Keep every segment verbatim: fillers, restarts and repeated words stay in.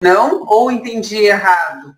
Não? Ou entendi errado?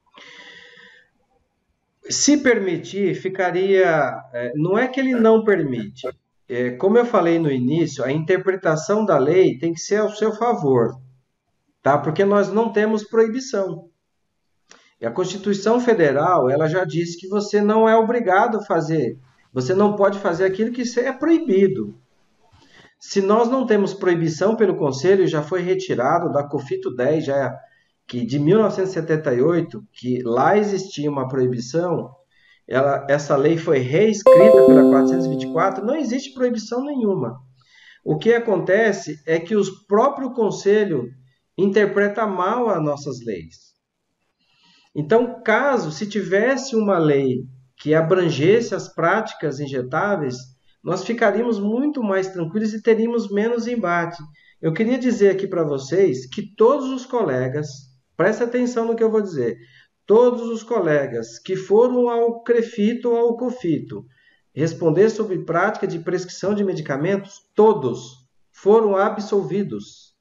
Se permitir, ficaria... é, não é que ele não permite. É, como eu falei no início, a interpretação da lei tem que ser ao seu favor, tá? Porque nós não temos proibição. E a Constituição Federal, ela já disse que você não é obrigado a fazer, você não pode fazer aquilo que é proibido. Se nós não temos proibição pelo Conselho, já foi retirado da COFITO dez, já, que de mil novecentos e setenta e oito, que lá existia uma proibição, ela, essa lei foi reescrita pela quatrocentos e vinte e quatro, não existe proibição nenhuma. O que acontece é que o próprio Conselho interpreta mal as nossas leis. Então, caso se tivesse uma lei que abrangesse as práticas injetáveis, nós ficaríamos muito mais tranquilos e teríamos menos embate. Eu queria dizer aqui para vocês que todos os colegas, prestem atenção no que eu vou dizer, todos os colegas que foram ao CREFITO ou ao COFITO responder sobre prática de prescrição de medicamentos, todos foram absolvidos.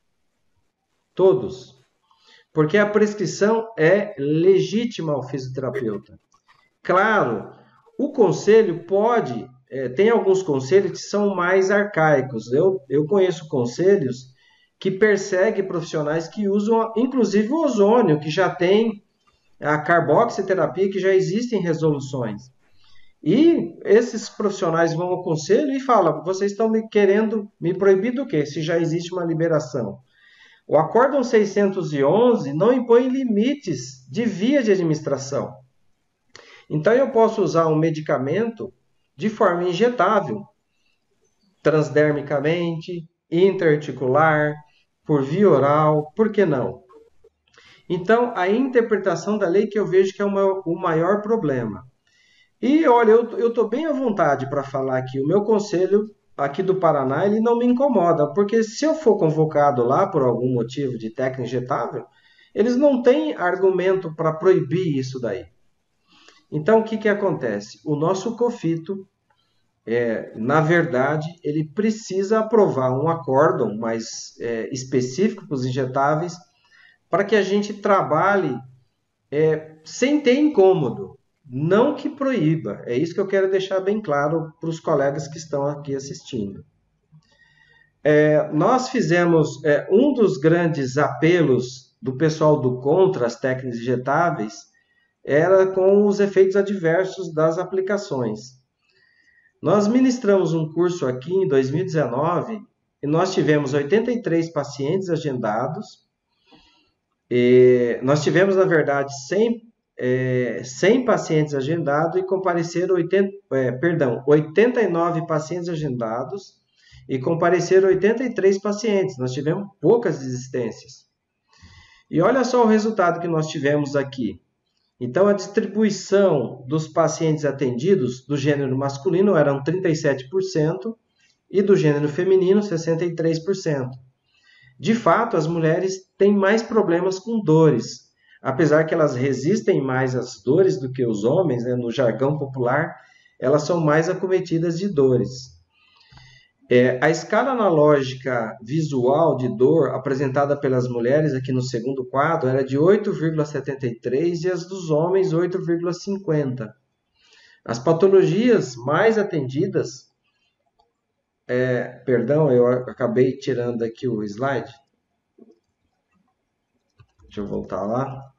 Todos. Porque a prescrição é legítima ao fisioterapeuta. Claro, o conselho pode, é, tem alguns conselhos que são mais arcaicos. Eu, eu conheço conselhos que perseguem profissionais que usam, inclusive, o ozônio, que já tem a carboxiterapia, que já existem resoluções. E esses profissionais vão ao conselho e falam, vocês estão me querendo me proibir do quê? Se já existe uma liberação. O Acórdão seiscentos e onze não impõe limites de via de administração. Então, eu posso usar um medicamento de forma injetável, transdermicamente, interarticular, por via oral, por que não? Então, a interpretação da lei que eu vejo que é uma, o maior problema. E, olha, eu estou bem à vontade para falar aqui. O meu conselho aqui do Paraná, ele não me incomoda, porque se eu for convocado lá por algum motivo de técnica injetável, eles não têm argumento para proibir isso daí. Então, o que, que acontece? O nosso COFITO, é, na verdade, ele precisa aprovar um acórdão mais é, específico para os injetáveis, para que a gente trabalhe é, sem ter incômodo, não que proíba. É isso que eu quero deixar bem claro para os colegas que estão aqui assistindo. É, nós fizemos é, um dos grandes apelos do pessoal do contra as técnicas injetáveis era com os efeitos adversos das aplicações. Nós ministramos um curso aqui em dois mil e dezenove e nós tivemos oitenta e três pacientes agendados. E nós tivemos, na verdade, cem, é, cem pacientes agendados e compareceram oitenta, é, perdão, oitenta e nove pacientes agendados e compareceram oitenta e três pacientes. Nós tivemos poucas desistências. E olha só o resultado que nós tivemos aqui. Então, a distribuição dos pacientes atendidos do gênero masculino eram trinta e sete por cento e do gênero feminino sessenta e três por cento. De fato, as mulheres têm mais problemas com dores, apesar que elas resistem mais às dores do que os homens, né? No jargão popular, elas são mais acometidas de dores. É, a escala analógica visual de dor apresentada pelas mulheres aqui no segundo quadro era de oito vírgula setenta e três e as dos homens oito vírgula cinquenta. As patologias mais atendidas, é, perdão, eu acabei tirando aqui o slide. Deixa eu voltar lá.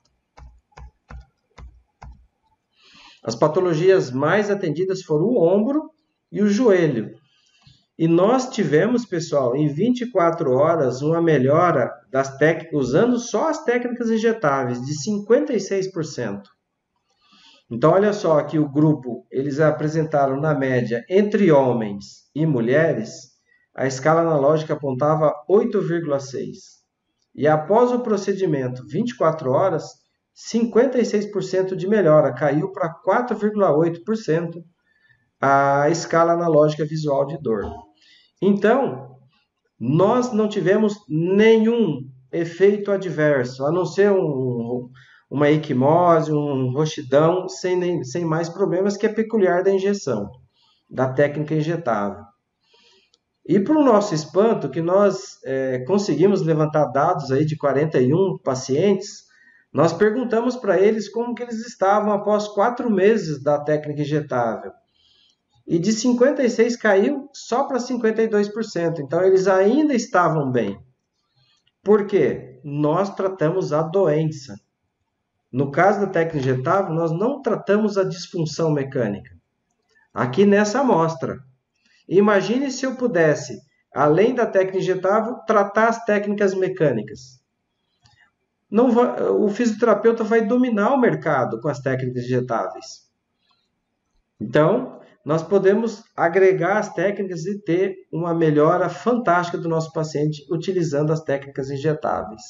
As patologias mais atendidas foram o ombro e o joelho. E nós tivemos, pessoal, em vinte e quatro horas, uma melhora das técnicas, usando só as técnicas injetáveis, de cinquenta e seis por cento. Então, olha só aqui o grupo, eles apresentaram na média, entre homens e mulheres, a escala analógica apontava oito vírgula seis. E após o procedimento, vinte e quatro horas, cinquenta e seis por cento de melhora, caiu para quatro vírgula oito por cento a escala analógica visual de dor. Então, nós não tivemos nenhum efeito adverso, a não ser um, uma equimose, um roxidão, sem, nem, sem mais problemas, que é peculiar da injeção, da técnica injetável. E para o nosso espanto, que nós é, conseguimos levantar dados aí de quarenta e um pacientes, nós perguntamos para eles como que eles estavam após quatro meses da técnica injetável. E de cinquenta e seis por cento caiu só para cinquenta e dois por cento. Então, eles ainda estavam bem. Por quê? Nós tratamos a doença. No caso da técnica injetável, nós não tratamos a disfunção mecânica. Aqui nessa amostra. Imagine se eu pudesse, além da técnica injetável, tratar as técnicas mecânicas. Não vai, o fisioterapeuta vai dominar o mercado com as técnicas injetáveis. Então, nós podemos agregar as técnicas e ter uma melhora fantástica do nosso paciente utilizando as técnicas injetáveis.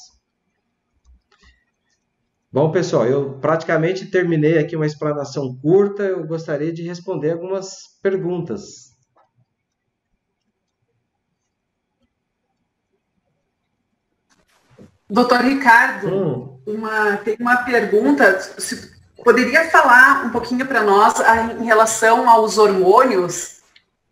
Bom, pessoal, eu praticamente terminei aqui uma explanação curta. Eu gostaria de responder algumas perguntas. Doutor Ricardo, hum. uma, tem uma pergunta. Se poderia falar um pouquinho para nós a, em relação aos hormônios?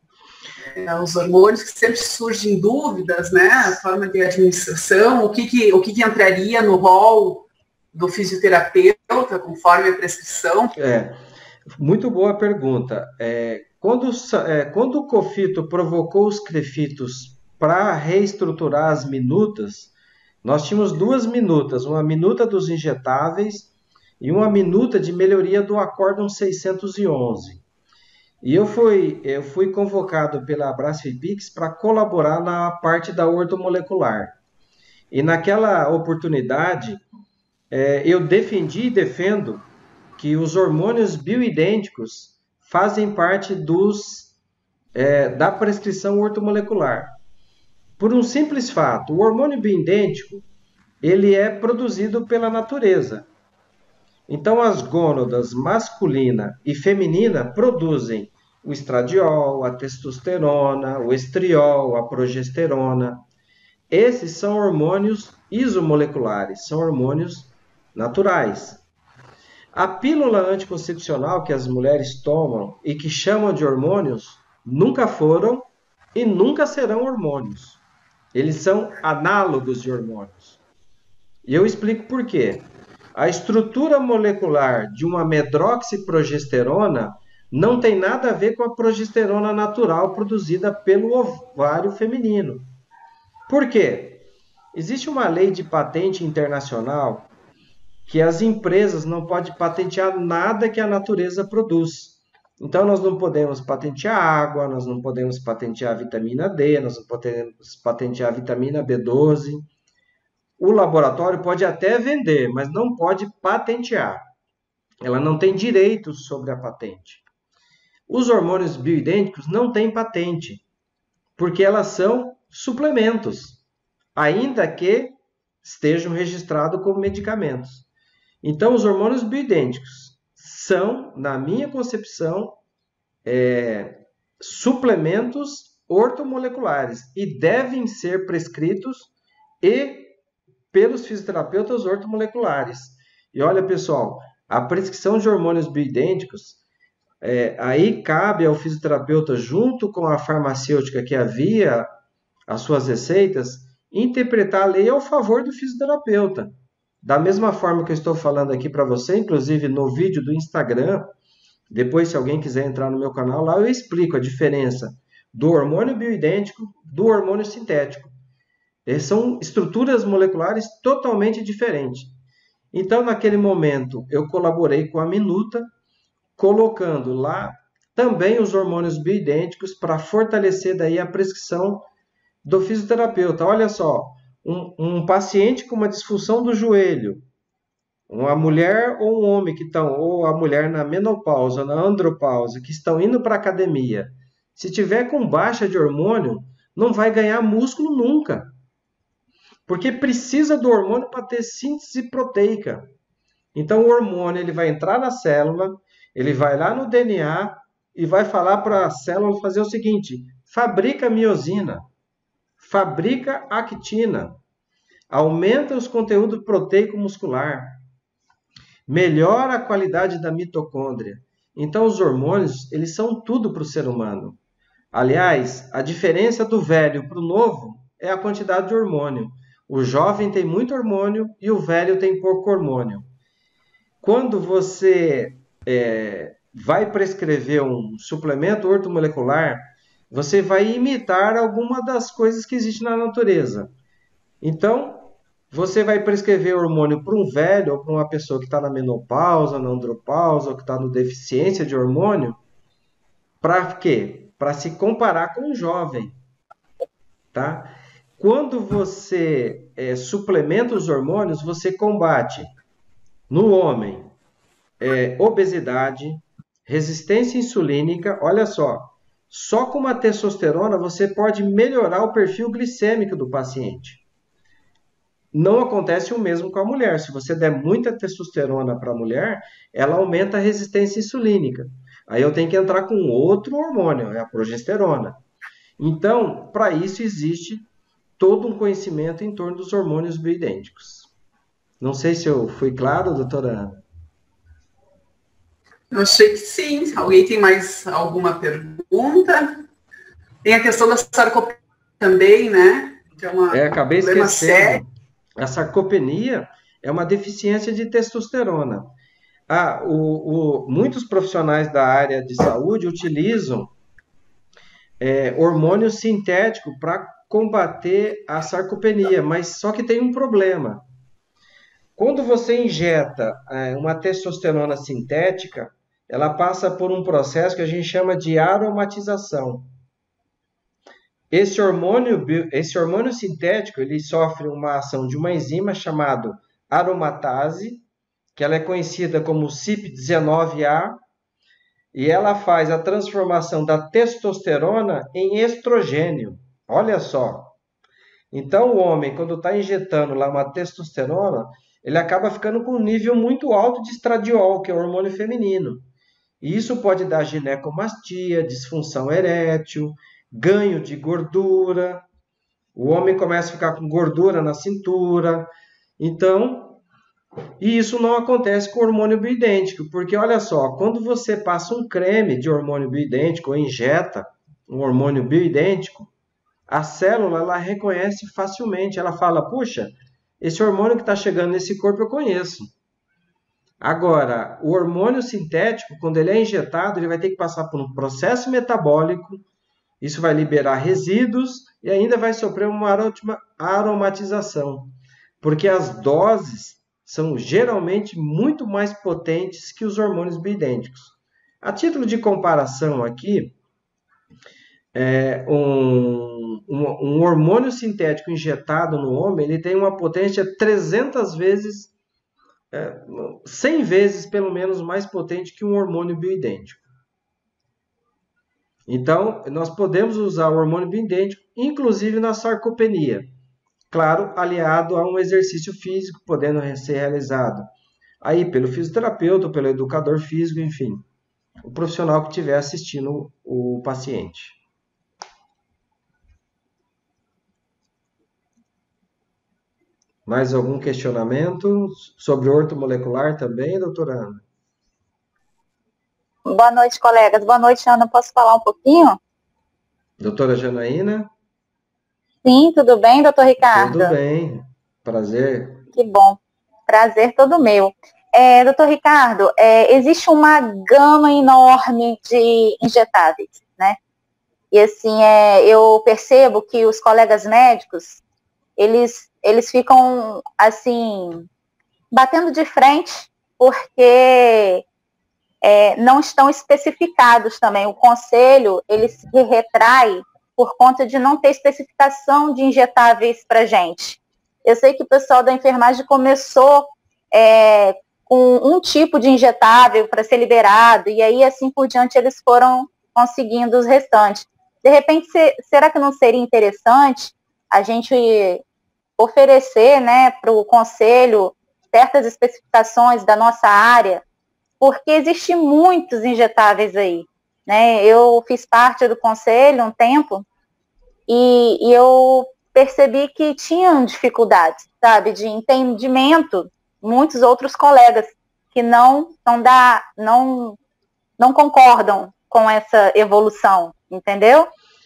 É, os hormônios que sempre surgem dúvidas, né? A forma de administração, o que, que, o que, que entraria no rol do fisioterapeuta, conforme a prescrição? É, muito boa pergunta. É, quando, é, quando o COFITO provocou os CREFITOS para reestruturar as minutas, nós tínhamos duas minutas, uma minuta dos injetáveis e uma minuta de melhoria do acórdão seiscentos e onze. E eu fui, eu fui convocado pela Brasfipix para colaborar na parte da ortomolecular. E naquela oportunidade, é, eu defendi e defendo que os hormônios bioidênticos fazem parte dos, é, da prescrição ortomolecular. Por um simples fato, o hormônio bioidêntico, ele é produzido pela natureza. Então, as gônadas masculina e feminina produzem o estradiol, a testosterona, o estriol, a progesterona. Esses são hormônios isomoleculares, são hormônios naturais. A pílula anticoncepcional que as mulheres tomam e que chamam de hormônios, nunca foram e nunca serão hormônios. Eles são análogos de hormônios. E eu explico por quê. A estrutura molecular de uma medroxiprogesterona não tem nada a ver com a progesterona natural produzida pelo ovário feminino. Por quê? Existe uma lei de patente internacional que as empresas não podem patentear nada que a natureza produz. Então, nós não podemos patentear água, nós não podemos patentear a vitamina D, nós não podemos patentear a vitamina B doze. O laboratório pode até vender, mas não pode patentear. Ela não tem direitos sobre a patente. Os hormônios bioidênticos não têm patente, porque elas são suplementos, ainda que estejam registrados como medicamentos. Então, os hormônios bioidênticos são, na minha concepção, é, suplementos ortomoleculares e devem ser prescritos e pelos fisioterapeutas ortomoleculares. E olha, pessoal, a prescrição de hormônios bioidênticos, é, aí cabe ao fisioterapeuta, junto com a farmacêutica que havia as suas receitas, interpretar a lei ao favor do fisioterapeuta. Da mesma forma que eu estou falando aqui para você, inclusive no vídeo do Instagram, depois se alguém quiser entrar no meu canal, lá eu explico a diferença do hormônio bioidêntico do hormônio sintético. Eles são estruturas moleculares totalmente diferentes. Então, naquele momento, eu colaborei com a Minuta, colocando lá também os hormônios bioidênticos para fortalecer daí a prescrição do fisioterapeuta. Olha só, um, um paciente com uma disfunção do joelho, uma mulher ou um homem que estão, ou a mulher na menopausa, na andropausa, que estão indo para a academia, se tiver com baixa de hormônio, não vai ganhar músculo nunca. Porque precisa do hormônio para ter síntese proteica. Então, o hormônio ele vai entrar na célula, ele vai lá no D N A e vai falar para a célula fazer o seguinte: fabrica miosina, fabrica actina, aumenta os conteúdos proteico muscular, melhora a qualidade da mitocôndria. Então, os hormônios, eles são tudo para o ser humano. Aliás, a diferença do velho para o novo é a quantidade de hormônio. O jovem tem muito hormônio e o velho tem pouco hormônio. Quando você é, vai prescrever um suplemento ortomolecular, você vai imitar alguma das coisas que existem na natureza. Então, você vai prescrever hormônio para um velho ou para uma pessoa que está na menopausa, na andropausa, ou que está no deficiência de hormônio, para quê? Para se comparar com um jovem, tá? Quando você é, suplementa os hormônios, você combate no homem é, obesidade, resistência insulínica. Olha só, só com uma testosterona você pode melhorar o perfil glicêmico do paciente. Não acontece o mesmo com a mulher. Se você der muita testosterona para a mulher, ela aumenta a resistência insulínica. Aí eu tenho que entrar com outro hormônio, é a progesterona. Então, para isso existe todo um conhecimento em torno dos hormônios bioidênticos. Não sei se eu fui claro, doutora Ana. Eu achei que sim. Alguém tem mais alguma pergunta? Tem a questão da sarcopenia também, né? Que é uma é, acabei um problema esquecendo. sério. A sarcopenia é uma deficiência de testosterona. Ah, o, o, muitos profissionais da área de saúde utilizam é, hormônio sintético para combater a sarcopenia, mas só que tem um problema. Quando você injeta é, uma testosterona sintética, ela passa por um processo que a gente chama de aromatização. Esse hormônio, esse hormônio sintético, ele sofre uma ação de uma enzima chamada aromatase, que ela é conhecida como C Y P dezenove A, e ela faz a transformação da testosterona em estrogênio. Olha só. Então, o homem, quando está injetando lá uma testosterona, ele acaba ficando com um nível muito alto de estradiol, que é o hormônio feminino. E isso pode dar ginecomastia, disfunção erétil, ganho de gordura. O homem começa a ficar com gordura na cintura. Então, e isso não acontece com o hormônio bioidêntico, porque olha só, quando você passa um creme de hormônio bioidêntico ou injeta um hormônio bioidêntico, a célula ela reconhece facilmente, ela fala, puxa, esse hormônio que está chegando nesse corpo eu conheço. Agora, o hormônio sintético, quando ele é injetado, ele vai ter que passar por um processo metabólico, isso vai liberar resíduos e ainda vai sofrer uma aromatização, porque as doses são geralmente muito mais potentes que os hormônios bioidênticos. A título de comparação aqui, é um, um, um hormônio sintético injetado no homem, ele tem uma potência trezentas vezes, é, cem vezes pelo menos mais potente que um hormônio bioidêntico. Então, nós podemos usar o hormônio bioidêntico, inclusive na sarcopenia. Claro, aliado a um exercício físico, podendo ser realizado aí pelo fisioterapeuta, pelo educador físico, enfim, o profissional que estiver assistindo o paciente. Mais algum questionamento sobre ortomolecular também, doutora Ana? Boa noite, colegas. Boa noite, Ana. Posso falar um pouquinho? Doutora Janaína? Sim, tudo bem, doutor Ricardo? Tudo bem. Prazer. Que bom. Prazer todo meu. É, doutor Ricardo, é, existe uma gama enorme de injetáveis, né? E assim, é, eu percebo que os colegas médicos, eles, eles ficam, assim, batendo de frente, porque é, não estão especificados também. O conselho, ele se retrai por conta de não ter especificação de injetáveis para gente. Eu sei que o pessoal da enfermagem começou é, com um tipo de injetável para ser liberado, e aí, assim por diante, eles foram conseguindo os restantes. De repente, se, será que não seria interessante a gente oferecer, né, para o conselho certas especificações da nossa área, porque existem muitos injetáveis aí, né? Eu fiz parte do conselho um tempo e, e eu percebi que tinham dificuldades, sabe, de entendimento, muitos outros colegas que não, não, dá, não, não concordam com essa evolução, entendeu?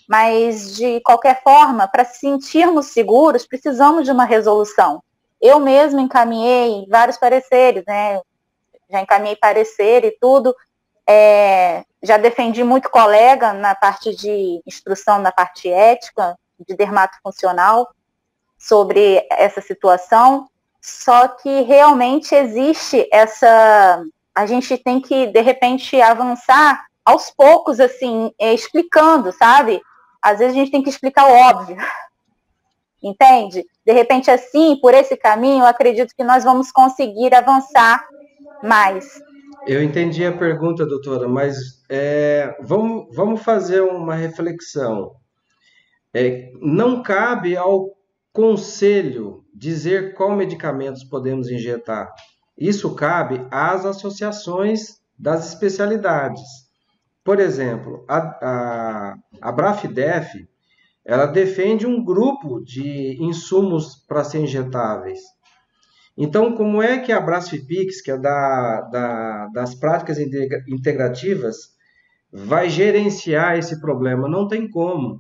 Mas, de qualquer forma, para se sentirmos seguros, precisamos de uma resolução. Eu mesmo encaminhei vários pareceres, né? Já encaminhei parecer e tudo, é, já defendi muito colega na parte de instrução, na parte ética, de dermatofuncional, sobre essa situação, só que realmente existe essa... A gente tem que, de repente, avançar aos poucos, assim, é, explicando, sabe? Às vezes a gente tem que explicar o óbvio, entende? De repente, assim, por esse caminho, eu acredito que nós vamos conseguir avançar mais. Eu entendi a pergunta, doutora, mas é, vamos, vamos fazer uma reflexão. É, não cabe ao conselho dizer qual medicamentos podemos injetar. Isso cabe às associações das especialidades. Por exemplo, a, a, a Brafdef, ela defende um grupo de insumos para ser injetáveis. Então, como é que a Brasfipix, que é da, da, das práticas integrativas, vai gerenciar esse problema? Não tem como.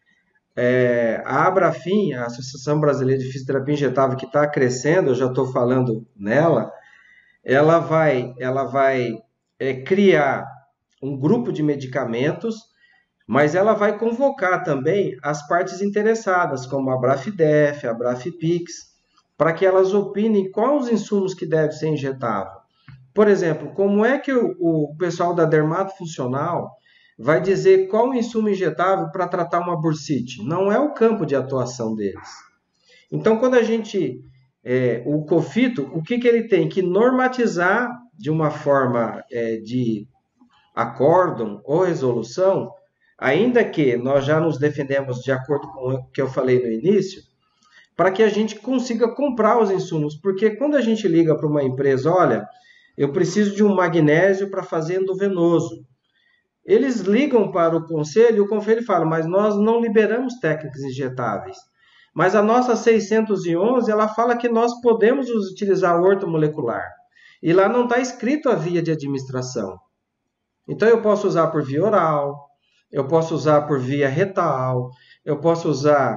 É, a Abrafin, a Associação Brasileira de Fisioterapia Injetável, que está crescendo, eu já estou falando nela, ela vai, ela vai é, criar um grupo de medicamentos, mas ela vai convocar também as partes interessadas, como a Brafdef, a Brafipix, para que elas opinem quais os insumos que devem ser injetáveis. Por exemplo, como é que o, o pessoal da dermatofuncional vai dizer qual insumo injetável para tratar uma bursite? Não é o campo de atuação deles. Então, quando a gente... É, o COFITO, o que, que ele tem? Que normatizar de uma forma é, de acórdão ou resolução, ainda que nós já nos defendemos de acordo com o que eu falei no início, para que a gente consiga comprar os insumos. Porque quando a gente liga para uma empresa, olha, eu preciso de um magnésio para fazer endovenoso. Eles ligam para o conselho e o conselho fala, mas nós não liberamos técnicas injetáveis. Mas a nossa seiscentos e onze, ela fala que nós podemos utilizar o ortomolecular. E lá não está escrito a via de administração. Então eu posso usar por via oral, eu posso usar por via retal, eu posso usar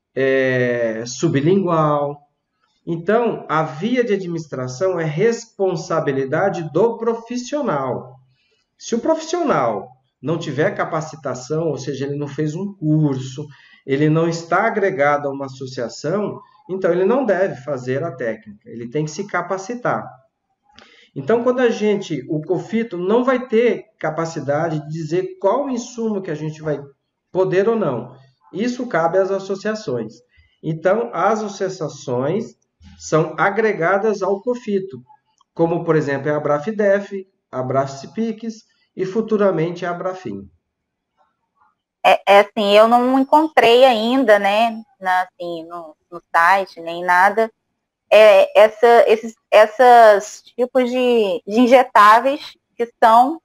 é, sublingual. Então, a via de administração é responsabilidade do profissional. Se o profissional não tiver capacitação, ou seja, ele não fez um curso, ele não está agregado a uma associação, então ele não deve fazer a técnica, ele tem que se capacitar. Então, quando a gente, o COFITO não vai ter capacidade de dizer qual insumo que a gente vai poder ou não. Isso cabe às associações. Então, as associações são agregadas ao COFITO, como, por exemplo, a Brafdef, a Brasfipix e futuramente a Abrafin. É, é assim, eu não encontrei ainda, né, na, assim, no, no site, nem nada, é, essa, esses essas tipos de, de injetáveis que são,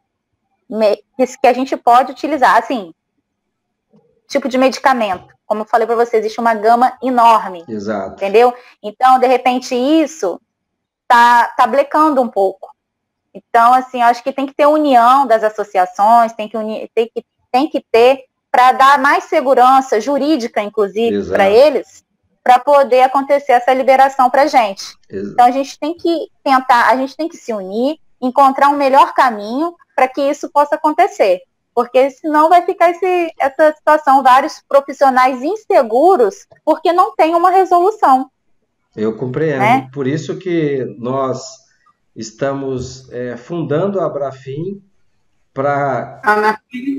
que, que a gente pode utilizar, assim, tipo de medicamento. Como eu falei para você, existe uma gama enorme. Exato. Entendeu? Então, de repente, isso tá, tá blecando um pouco. Então, assim, eu acho que tem que ter união das associações, tem que, unir, tem que, tem que ter, para dar mais segurança jurídica, inclusive, para eles, para poder acontecer essa liberação para a gente. Exato. Então, a gente tem que tentar, a gente tem que se unir, encontrar um melhor caminho para que isso possa acontecer. Porque senão vai ficar esse, essa situação, vários profissionais inseguros, porque não tem uma resolução. Eu compreendo. Né? Por isso que nós estamos é, fundando a Abrafin para... Anafim.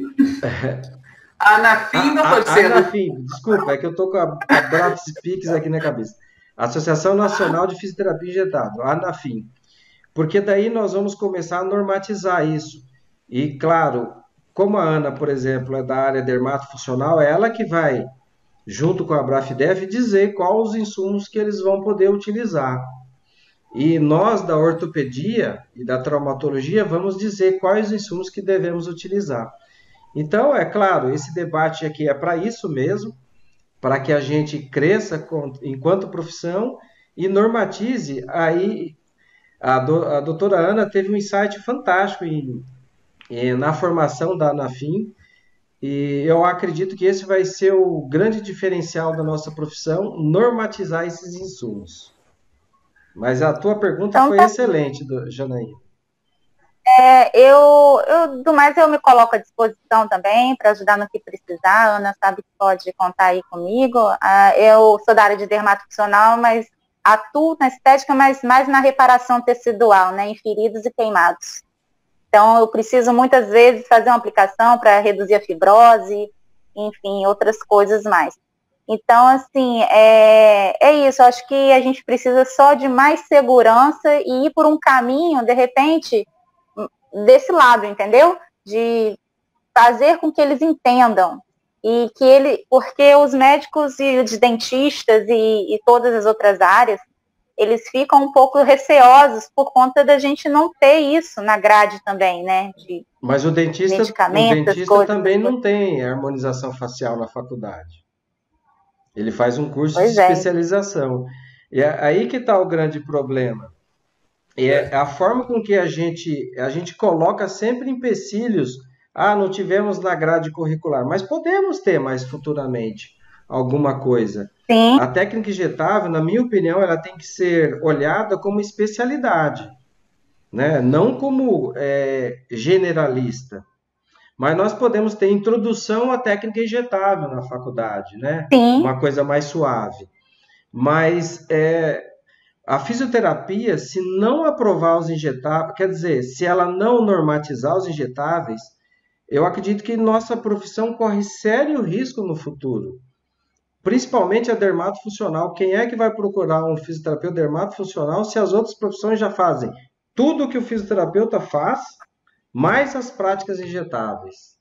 Anafim não pode ser. Anafim, desculpa, é que eu estou com a, a Brasfipix aqui na cabeça. Associação Nacional de Fisioterapia Injetável, Anafim. Porque daí nós vamos começar a normatizar isso. E, claro, como a Ana, por exemplo, é da área dermatofuncional, é ela que vai, junto com a Brafdef, dizer quais os insumos que eles vão poder utilizar. E nós, da ortopedia e da traumatologia, vamos dizer quais os insumos que devemos utilizar. Então, é claro, esse debate aqui é para isso mesmo, para que a gente cresça enquanto profissão e normatize. Aí, a, do, a doutora Ana teve um insight fantástico em, em, na formação da Anafim, E eu acredito que esse vai ser o grande diferencial da nossa profissão, normatizar esses insumos. Mas a tua pergunta Então, foi tá. excelente, Janaína. É, eu, eu, do mais, eu me coloco à disposição também para ajudar no que precisar. A Ana sabe que pode contar aí comigo. Ah, eu sou da área de dermatofuncional, mas atuo na estética, mas mais na reparação tecidual, né, em feridos e queimados. Então, eu preciso muitas vezes fazer uma aplicação para reduzir a fibrose, enfim, outras coisas mais. Então, assim, é, é isso. Eu acho que a gente precisa só de mais segurança e ir por um caminho, de repente, desse lado, entendeu? De fazer com que eles entendam. E que ele, porque os médicos e os dentistas e, e todas as outras áreas, eles ficam um pouco receosos por conta da gente não ter isso na grade também, né? De Mas o dentista, o dentista também não tem harmonização facial na faculdade. Ele faz um curso pois de é. especialização. E é aí que está o grande problema. É a forma com que a gente, a gente coloca sempre empecilhos. Ah, não tivemos na grade curricular, mas podemos ter mais futuramente alguma coisa. Sim. A técnica injetável, na minha opinião, ela tem que ser olhada como especialidade, né? Não como é, generalista. Mas nós podemos ter introdução à técnica injetável na faculdade, né? Sim. Uma coisa mais suave. Mas é, a fisioterapia, se não aprovar os injetáveis, quer dizer, se ela não normatizar os injetáveis, eu acredito que nossa profissão corre sério risco no futuro. Principalmente a dermatofuncional. Quem é que vai procurar um fisioterapeuta dermatofuncional se as outras profissões já fazem tudo o que o fisioterapeuta faz, mais as práticas injetáveis?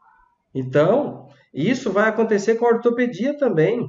Então, isso vai acontecer com a ortopedia também.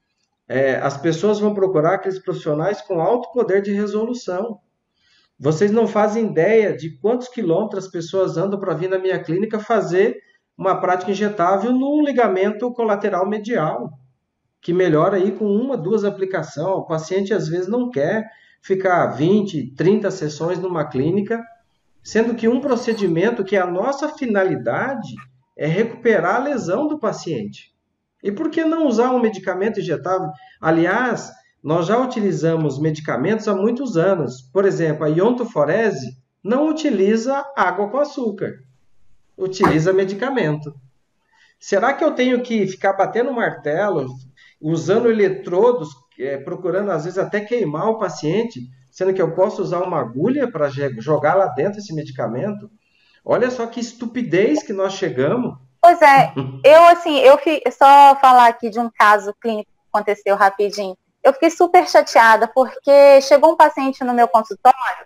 É, as pessoas vão procurar aqueles profissionais com alto poder de resolução. Vocês não fazem ideia de quantos quilômetros as pessoas andam para vir na minha clínica fazer uma prática injetável num ligamento colateral medial, que melhora aí com uma, duas aplicações. O paciente às vezes não quer ficar vinte, trinta sessões numa clínica, sendo que um procedimento que a nossa finalidade é recuperar a lesão do paciente. E por que não usar um medicamento injetável? Aliás, nós já utilizamos medicamentos há muitos anos. Por exemplo, a iontoforese não utiliza água com açúcar, utiliza medicamento. Será que eu tenho que ficar batendo martelo, usando eletrodos, é, procurando às vezes até queimar o paciente, sendo que eu posso usar uma agulha para jogar lá dentro esse medicamento? Olha só que estupidez que nós chegamos. Pois é, eu assim, eu fi, só falar aqui de um caso clínico que aconteceu rapidinho. Eu fiquei super chateada porque chegou um paciente no meu consultório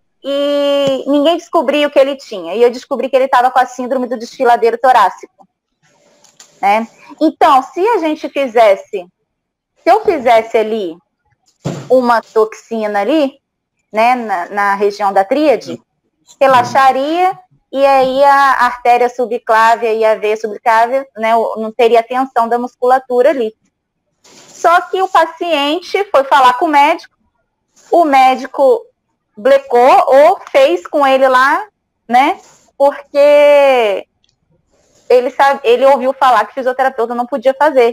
e ninguém descobriu o que ele tinha. E eu descobri que ele estava com a síndrome do desfiladeiro torácico. Né? Então, se a gente fizesse, se eu fizesse ali uma toxina ali, né, na, na região da tríade, relaxaria e aí a artéria subclávia e a veia subclávia, né, não teria tensão da musculatura ali. Só que o paciente foi falar com o médico, o médico blecou ou fez com ele lá, né, porque ele, sabe, ele ouviu falar que fisioterapeuta não podia fazer.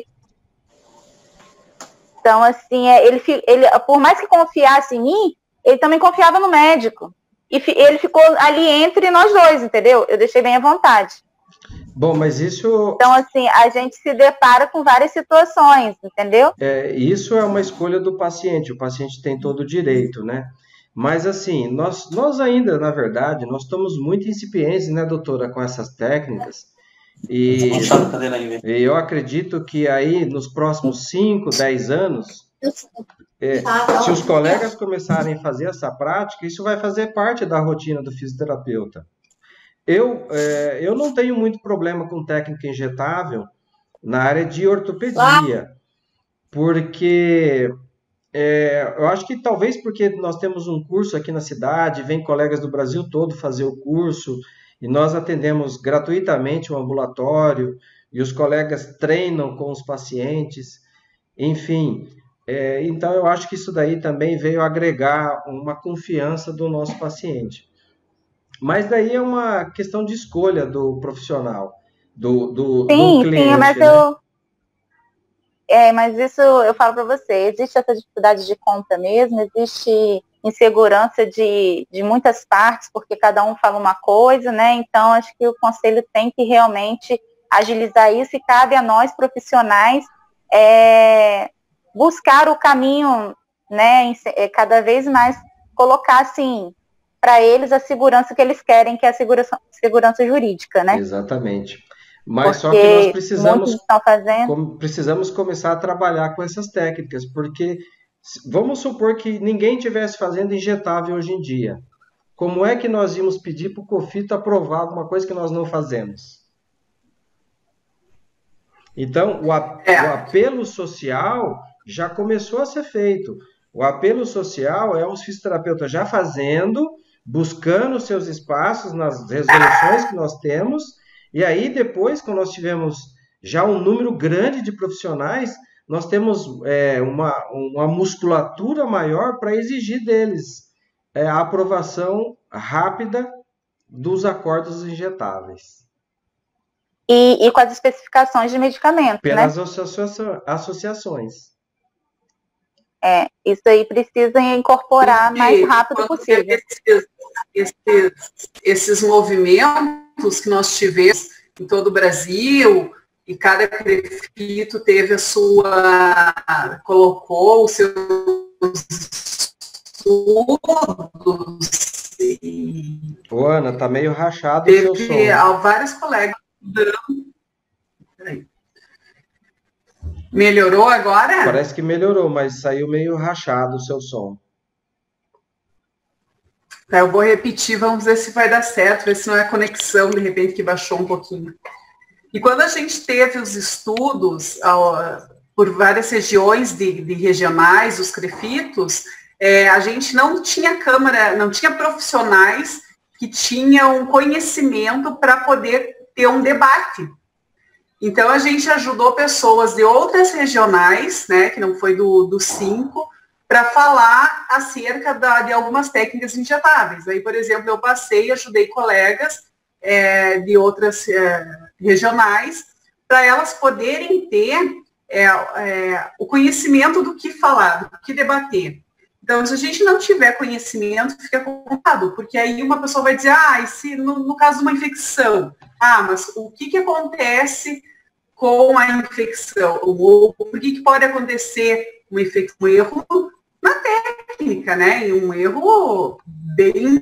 Então, assim, ele, ele, por mais que confiasse em mim, ele também confiava no médico. E ele ficou ali entre nós dois, entendeu? Eu deixei bem à vontade. Bom, mas isso... Então, assim, a gente se depara com várias situações, entendeu? É, isso é uma escolha do paciente. O paciente tem todo o direito, né? Mas, assim, nós, nós ainda, na verdade, nós estamos muito incipientes, né, doutora, com essas técnicas. E, e eu acredito que aí, nos próximos cinco, dez anos... É, se os colegas começarem a fazer essa prática, isso vai fazer parte da rotina do fisioterapeuta. Eu, é, eu não tenho muito problema com técnica injetável na área de ortopedia, porque é, eu acho que talvez porque nós temos um curso aqui na cidade, vem colegas do Brasil todo fazer o curso, e nós atendemos gratuitamente o ambulatório, e os colegas treinam com os pacientes, enfim... É, então, eu acho que isso daí também veio agregar uma confiança do nosso paciente. Mas daí é uma questão de escolha do profissional. do, do, sim, do cliente. Sim, mas né? eu... É, mas isso eu falo para você, existe essa dificuldade de compra mesmo, existe insegurança de, de muitas partes, porque cada um fala uma coisa, né? Então, acho que o conselho tem que realmente agilizar isso e cabe a nós, profissionais, é, buscar o caminho, né? Cada vez mais colocar, assim, para eles a segurança que eles querem, que é a segurança, segurança jurídica, né? Exatamente. Mas porque só que nós precisamos, muitos estão fazendo... com, precisamos começar a trabalhar com essas técnicas, porque vamos supor que ninguém estivesse fazendo injetável hoje em dia. Como é que nós íamos pedir para o COFITO aprovar alguma coisa que nós não fazemos? Então, o, a, É. o apelo social já começou a ser feito. O apelo social é os fisioterapeutas já fazendo, buscando seus espaços nas resoluções que nós temos, e aí depois, quando nós tivermos já um número grande de profissionais, nós temos é, uma, uma musculatura maior para exigir deles é, a aprovação rápida dos acordos injetáveis. E, e com as especificações de medicamentos, Pelas né? associa associações. É, isso aí precisa incorporar o mais rápido possível. Esses, esses, esses movimentos que nós tivemos em todo o Brasil, e cada prefeito teve a sua, colocou os seus estudos. E Ô, Ana, tá meio rachado teve o seu som. vários colegas dando. Peraí. Melhorou agora? Parece que melhorou, mas saiu meio rachado o seu som. Tá, eu vou repetir, vamos ver se vai dar certo, ver se não é a conexão, de repente, que baixou um pouquinho. E quando a gente teve os estudos ó, por várias regiões de, de regionais, os CREFITOS, é, a gente não tinha câmara, não tinha profissionais que tinham conhecimento para poder ter um debate. Então, a gente ajudou pessoas de outras regionais, né, que não foi do, do cinco, para falar acerca da, de algumas técnicas injetáveis. Aí, por exemplo, eu passei e ajudei colegas é, de outras é, regionais para elas poderem ter é, é, o conhecimento do que falar, do que debater. Então, se a gente não tiver conhecimento, fica complicado, porque aí uma pessoa vai dizer, ah, e se no, no caso de uma infecção, ah, mas o que, que acontece com a infecção? Ou por que, que pode acontecer um, efeito, um erro na técnica, né? E um erro bem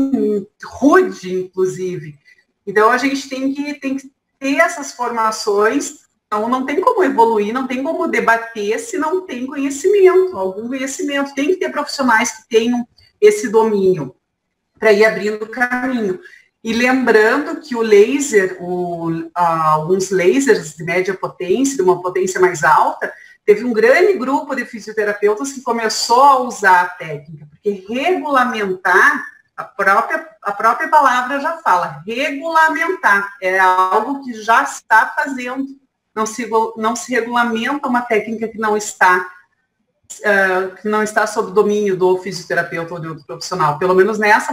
rude, inclusive. Então, a gente tem que, tem que ter essas formações, não, não tem como evoluir, não tem como debater se não tem conhecimento, algum conhecimento. Tem que ter profissionais que tenham esse domínio para ir abrindo o caminho. E lembrando que o laser, o, ah, alguns lasers de média potência, de uma potência mais alta, teve um grande grupo de fisioterapeutas que começou a usar a técnica, porque regulamentar, a própria, a própria palavra já fala, regulamentar, é algo que já está fazendo, não se, não se regulamenta uma técnica que não está, uh, que não está sob domínio do fisioterapeuta ou de outro profissional, pelo menos nessa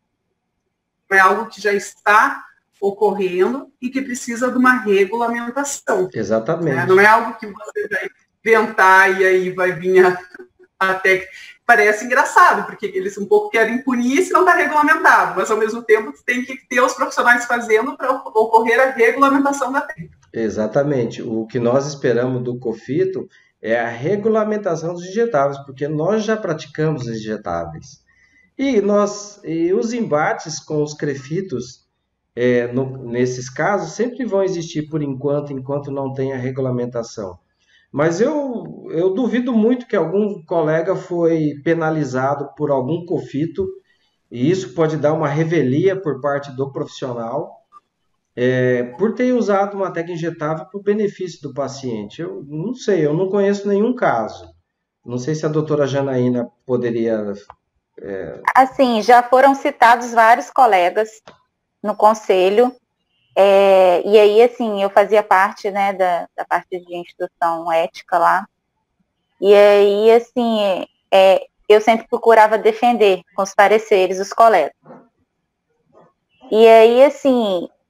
é algo que já está ocorrendo e que precisa de uma regulamentação. Exatamente. Né? Não é algo que você vai inventar e aí vai vir a, a técnica. Parece engraçado, porque eles um pouco querem punir se não está regulamentado, mas ao mesmo tempo tem que ter os profissionais fazendo para ocorrer a regulamentação da técnica. Exatamente. O que nós esperamos do COFITO é a regulamentação dos injetáveis, porque nós já praticamos os injetáveis. E, nós, e os embates com os CREFITOS, é, no, nesses casos, sempre vão existir por enquanto, enquanto não tenha regulamentação. Mas eu, eu duvido muito que algum colega foi penalizado por algum COFITO, e isso pode dar uma revelia por parte do profissional, é, por ter usado uma técnica injetável para o benefício do paciente. Eu não sei, eu não conheço nenhum caso. Não sei se a doutora Janaína poderia... É... Assim, já foram citados vários colegas no conselho, é, e aí, assim, eu fazia parte, né, da, da parte de instrução ética lá, e aí, assim, é, eu sempre procurava defender com os pareceres os colegas. E aí, assim,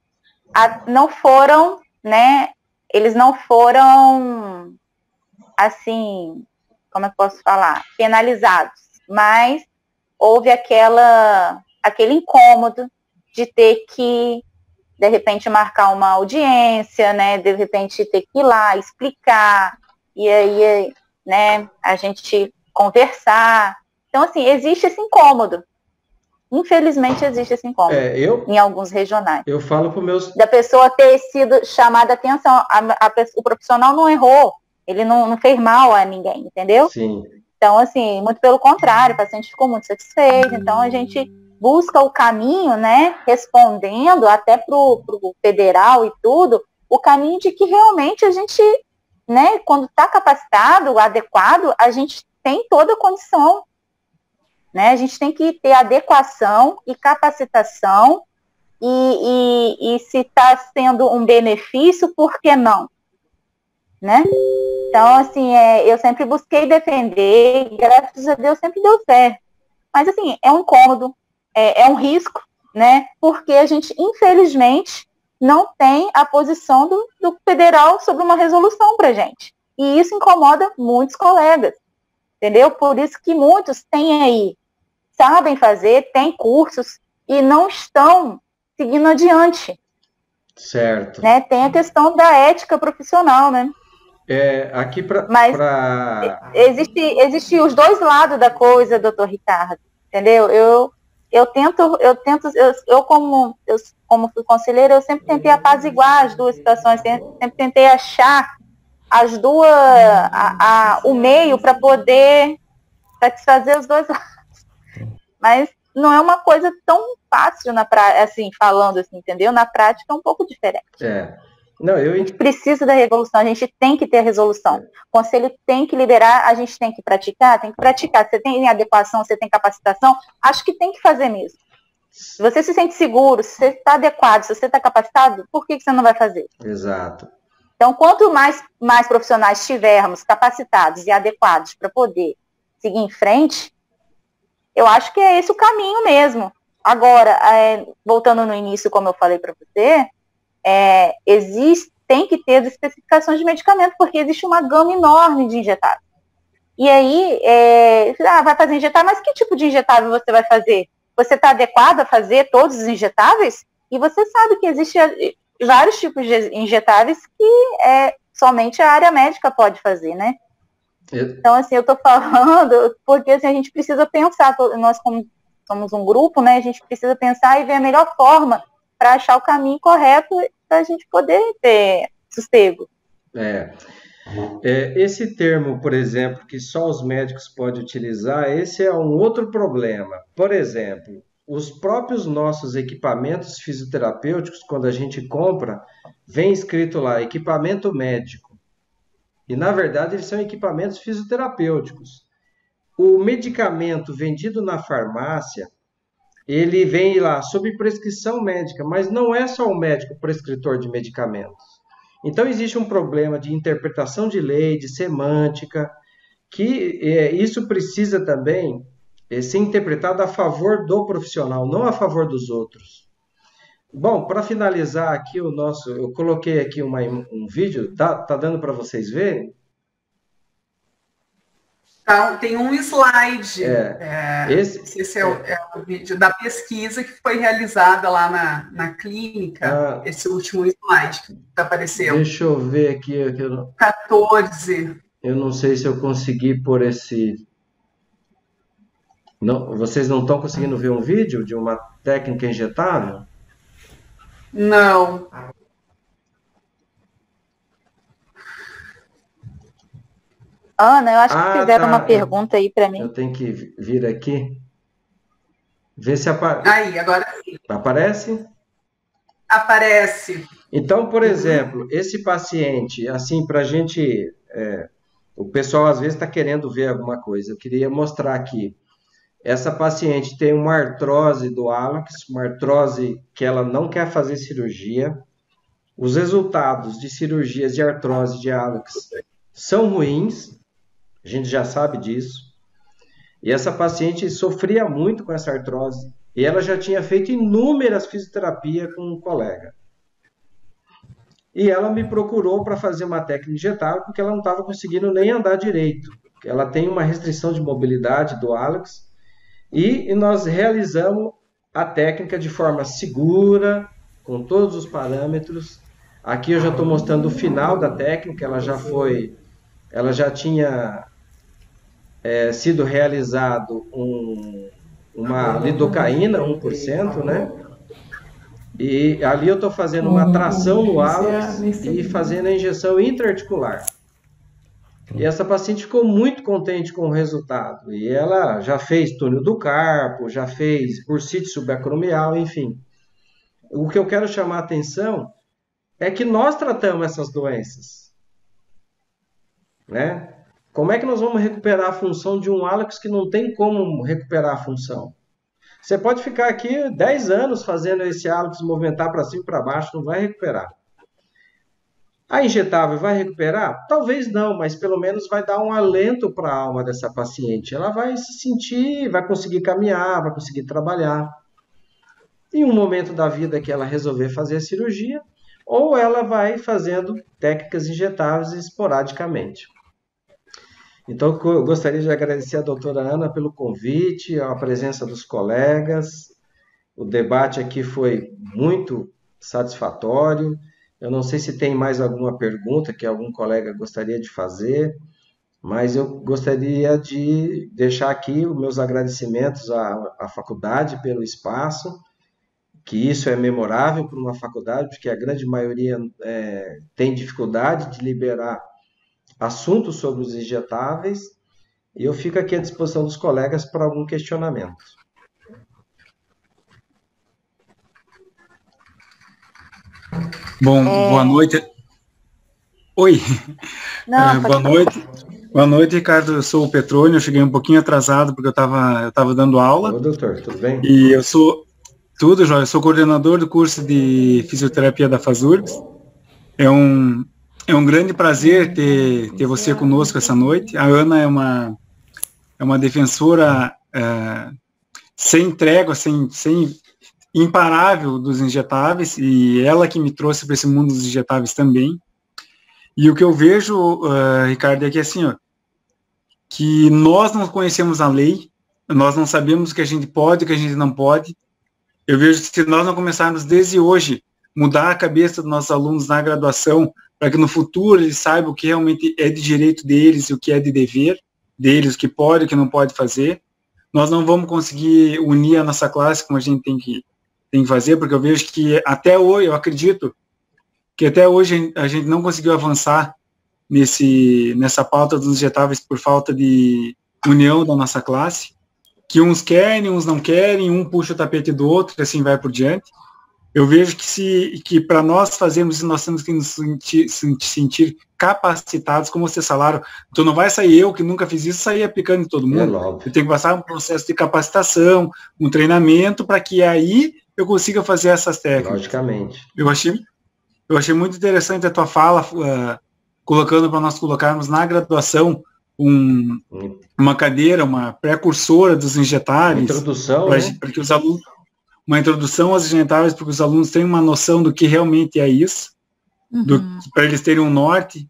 a, não foram, né, eles não foram, assim, como eu posso falar, penalizados, mas houve aquela, aquele incômodo de ter que, de repente, marcar uma audiência, né, de repente ter que ir lá, explicar, e aí, né, a gente conversar. Então, assim, existe esse incômodo. Infelizmente, existe esse incômodo É, eu, em alguns regionais. eu falo para os meus... Da pessoa ter sido chamada a atenção. A, a, o profissional não errou, ele não, não fez mal a ninguém, entendeu? Sim. Então, assim, muito pelo contrário, o paciente ficou muito satisfeito. Então, a gente busca o caminho, né, respondendo até para o federal e tudo, o caminho de que realmente a gente, né, quando está capacitado, adequado, a gente tem toda a condição, né, a gente tem que ter adequação e capacitação e, e, e se está sendo um benefício, por que não? Né? Então, assim, é, eu sempre busquei defender, e graças a Deus sempre deu certo. Mas, assim, é um incômodo, é, é um risco, né? Porque a gente, infelizmente, não tem a posição do, do federal sobre uma resolução para gente. E isso incomoda muitos colegas, entendeu? Por isso que muitos têm aí, sabem fazer, têm cursos e não estão seguindo adiante. Certo. Né? Tem a questão da ética profissional, né? É, aqui para... Mas pra... existe, existe os dois lados da coisa, doutor Ricardo, entendeu? Eu, eu tento, eu tento, eu, eu como eu como fui conselheira, eu sempre tentei apaziguar as duas situações, sempre tentei achar as duas, a, a, o meio para poder satisfazer os dois lados. Mas não é uma coisa tão fácil na prática, assim, falando assim, entendeu? Na prática é um pouco diferente. É. Não, eu... A gente precisa da resolução, a gente tem que ter a resolução. O conselho tem que liberar, a gente tem que praticar, tem que praticar. Você tem adequação, você tem capacitação, acho que tem que fazer mesmo. Se você se sente seguro, se você está adequado, se você está capacitado, por que, que você não vai fazer? Exato. Então, quanto mais, mais profissionais tivermos capacitados e adequados para poder seguir em frente, eu acho que é esse o caminho mesmo. Agora, é, voltando no início, como eu falei para você, É, existe, tem que ter as especificações de medicamento, porque existe uma gama enorme de injetáveis. E aí, é, ah, vai fazer injetável, mas que tipo de injetável você vai fazer? Você está adequado a fazer todos os injetáveis? E você sabe que existem vários tipos de injetáveis que é, somente a área médica pode fazer, né? Eu... Então, assim, eu estou falando porque assim, a gente precisa pensar, nós como somos um grupo, né, a gente precisa pensar e ver a melhor forma para achar o caminho correto para a gente poder ter sossego. É. É, esse termo, por exemplo, que só os médicos podem utilizar, esse é um outro problema. Por exemplo, os próprios nossos equipamentos fisioterapêuticos, quando a gente compra, vem escrito lá, equipamento médico. E, na verdade, eles são equipamentos fisioterapêuticos. O medicamento vendido na farmácia, ele vem lá sob prescrição médica, mas não é só o médico prescritor de medicamentos. Então, existe um problema de interpretação de lei, de semântica, que é, isso precisa também é, ser interpretado a favor do profissional, não a favor dos outros. Bom, para finalizar aqui o nosso, eu coloquei aqui uma, um vídeo, tá, tá dando para vocês verem? Tá, tem um slide. É, é, esse, esse é o, é o vídeo da pesquisa que foi realizada lá na, na clínica. Ah, esse último slide que apareceu. Deixa eu ver aqui. aqui eu não, quatorze. Eu não sei se eu consegui por esse... Não, vocês não estão conseguindo ver um vídeo de uma técnica injetável? Não. Ana, eu acho ah, que fizeram tá. uma pergunta aí para mim. Eu tenho que vir aqui. Ver se aparece. Aí, agora sim. Aparece? Aparece. Então, por exemplo, esse paciente, assim, para a gente... É, o pessoal às vezes está querendo ver alguma coisa. Eu queria mostrar aqui. Essa paciente tem uma artrose do hálux, uma artrose que ela não quer fazer cirurgia. Os resultados de cirurgias de artrose de hálux são ruins. A gente já sabe disso. E essa paciente sofria muito com essa artrose. E ela já tinha feito inúmeras fisioterapias com um colega. e ela me procurou para fazer uma técnica injetável, porque ela não estava conseguindo nem andar direito. Ela tem uma restrição de mobilidade do hálux, e, e nós realizamos a técnica de forma segura, com todos os parâmetros. Aqui eu já estou mostrando o final da técnica, ela já foi, ela já tinha é, sido realizado um, uma lidocaína, um por cento, né? E ali eu estou fazendo uma tração no hálux e fazendo a injeção intraarticular. E essa paciente ficou muito contente com o resultado. E ela já fez túnel do carpo, já fez bursite subacromial, enfim. O que eu quero chamar a atenção é que nós tratamos essas doenças, né? Como é que nós vamos recuperar a função de um hálux que não tem como recuperar a função? Você pode ficar aqui dez anos fazendo esse hálux movimentar para cima e para baixo, não vai recuperar. A injetável vai recuperar? Talvez não, mas pelo menos vai dar um alento para a alma dessa paciente. Ela vai se sentir, vai conseguir caminhar, vai conseguir trabalhar. Em um momento da vida que ela resolver fazer a cirurgia, ou ela vai fazendo técnicas injetáveis esporadicamente. Então, eu gostaria de agradecer a doutora Ana pelo convite, a presença dos colegas. O debate aqui foi muito satisfatório. Eu não sei se tem mais alguma pergunta que algum colega gostaria de fazer, mas eu gostaria de deixar aqui os meus agradecimentos à, à faculdade pelo espaço, que isso é memorável para uma faculdade, porque a grande maioria é, tem dificuldade de liberar assuntos sobre os injetáveis, e eu fico aqui à disposição dos colegas para algum questionamento. Bom, é... boa noite. Oi. Não, é, boa noite. Boa noite, Ricardo. Eu sou o Petrônio. Eu cheguei um pouquinho atrasado porque eu estava eu tava dando aula. Oi, doutor, tudo bem? E eu sou tudo, João. Eu sou coordenador do curso de fisioterapia da FASURGS. É um é um grande prazer ter ter você conosco essa noite. A Ana é uma é uma defensora é, sem trégua, sem sem imparável dos injetáveis, e ela que me trouxe para esse mundo dos injetáveis também. E o que eu vejo, uh, Ricardo, é que assim, ó, que nós não conhecemos a lei, nós não sabemos o que a gente pode e o que a gente não pode. Eu vejo que se nós não começarmos desde hoje mudar a cabeça dos nossos alunos na graduação, para que no futuro eles saibam o que realmente é de direito deles e o que é de dever deles, o que pode e o que não pode fazer, nós não vamos conseguir unir a nossa classe como a gente tem que tem que fazer, porque eu vejo que até hoje, eu acredito, que até hoje a gente não conseguiu avançar nesse, nessa pauta dos injetáveis por falta de união da nossa classe, que uns querem, uns não querem, um puxa o tapete do outro, e assim vai por diante. Eu vejo que, se, que para nós fazermos isso, nós temos que nos sentir, sentir capacitados, como vocês falaram. Então não vai sair eu, que nunca fiz isso, sair aplicando em todo mundo. É, eu tenho que passar um processo de capacitação, um treinamento, para que aí eu consiga fazer essas técnicas. Logicamente. Eu achei, eu achei muito interessante a tua fala, uh, colocando para nós colocarmos na graduação um, hum. uma cadeira, uma precursora dos injetáveis. Introdução, para né? que os alunos, uma introdução aos injetáveis, para que os alunos tenham uma noção do que realmente é isso, uhum. Para eles terem um norte.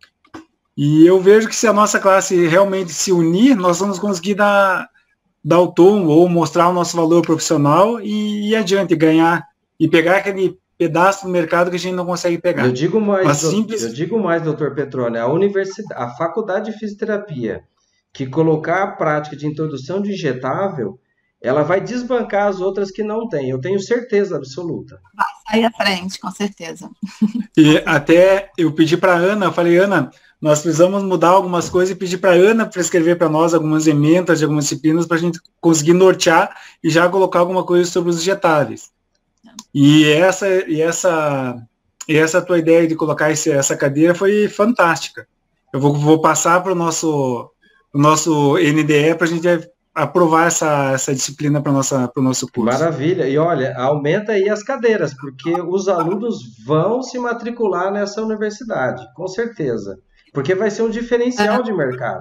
E eu vejo que se a nossa classe realmente se unir, nós vamos conseguir dar... dar o tom ou mostrar o nosso valor profissional e ir adiante, ganhar e pegar aquele pedaço do mercado que a gente não consegue pegar. Eu digo mais, Mas doutor, simples... eu digo mais, doutor Petrônio, a universidade, a faculdade de fisioterapia que colocar a prática de introdução de injetável, ela vai desbancar as outras que não têm. Eu tenho certeza absoluta. Vai sair à frente, com certeza. E até eu pedi para a Ana, eu falei, Ana, nós precisamos mudar algumas coisas e pedir para a Ana para escrever para nós algumas emendas de algumas disciplinas para a gente conseguir nortear e já colocar alguma coisa sobre os injetáveis. E essa, e essa, e essa tua ideia de colocar esse, essa cadeira foi fantástica. Eu vou, vou passar para o nosso, nosso N D E para a gente aprovar essa, essa disciplina para o nosso curso. Maravilha. E olha, aumenta aí as cadeiras, porque os alunos vão se matricular nessa universidade, com certeza. Porque vai ser um diferencial é. de mercado.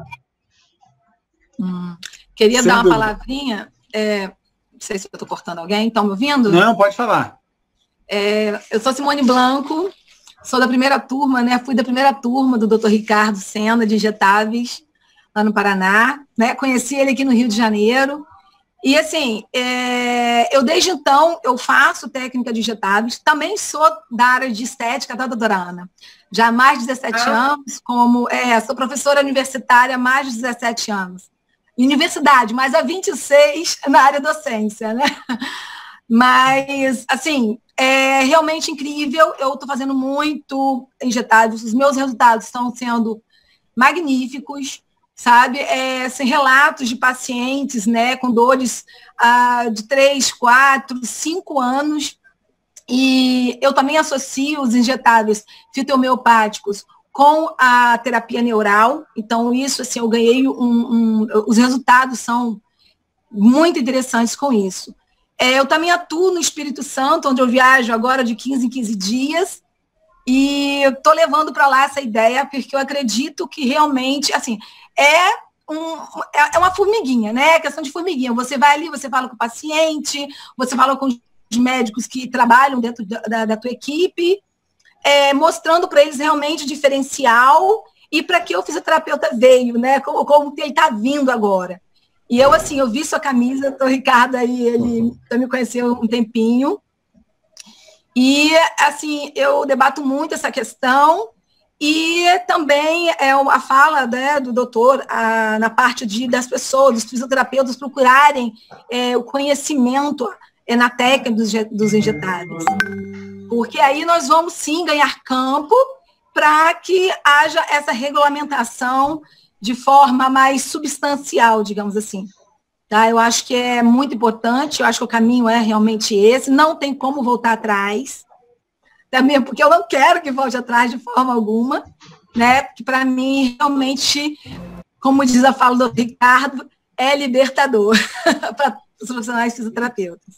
Hum. Queria Sem dar uma dúvida. palavrinha. É, não sei se eu estou cortando alguém. Estão me ouvindo? Não, pode falar. É, eu sou Simone Blanco, sou da primeira turma, né? Fui da primeira turma do doutor Ricardo Sena, de injetáveis, lá no Paraná, né? Conheci ele aqui no Rio de Janeiro. E, assim, é, eu desde então, eu faço técnica de injetáveis, também sou da área de estética da doutora Ana. Já há mais de dezessete ah. anos, como, é, sou professora universitária há mais de dezessete anos. Universidade, mas há vinte e seis na área docência, né? Mas, assim, é realmente incrível, eu estou fazendo muito injetáveis, os meus resultados estão sendo magníficos, sabe, é, assim, relatos de pacientes, né, com dores ah, de três, quatro, cinco anos, e eu também associo os injetáveis fitohomeopáticos com a terapia neural, então isso, assim, eu ganhei um, um os resultados são muito interessantes com isso. É, eu também atuo no Espírito Santo, onde eu viajo agora de quinze em quinze dias, e estou levando para lá essa ideia, porque eu acredito que realmente, assim, é, um, é uma formiguinha, né? É questão de formiguinha. Você vai ali, você fala com o paciente, você fala com os médicos que trabalham dentro da, da, da tua equipe, é, mostrando para eles realmente o diferencial e para que o fisioterapeuta veio, né? Como, como que ele está vindo agora. E eu, assim, eu vi sua camisa, o Ricardo aí, ele me conheceu um tempinho. E, assim, eu debato muito essa questão e também é a fala, né, do doutor a, na parte de, das pessoas, dos fisioterapeutas procurarem é, o conhecimento é, na técnica dos, dos injetáveis. Porque aí nós vamos, sim, ganhar campo para que haja essa regulamentação de forma mais substancial, digamos assim. Tá? Eu acho que é muito importante, eu acho que o caminho é realmente esse, não tem como voltar atrás, também porque eu não quero que volte atrás de forma alguma, né? Porque para mim, realmente, como diz a fala do Ricardo, é libertador para os profissionais fisioterapeutas.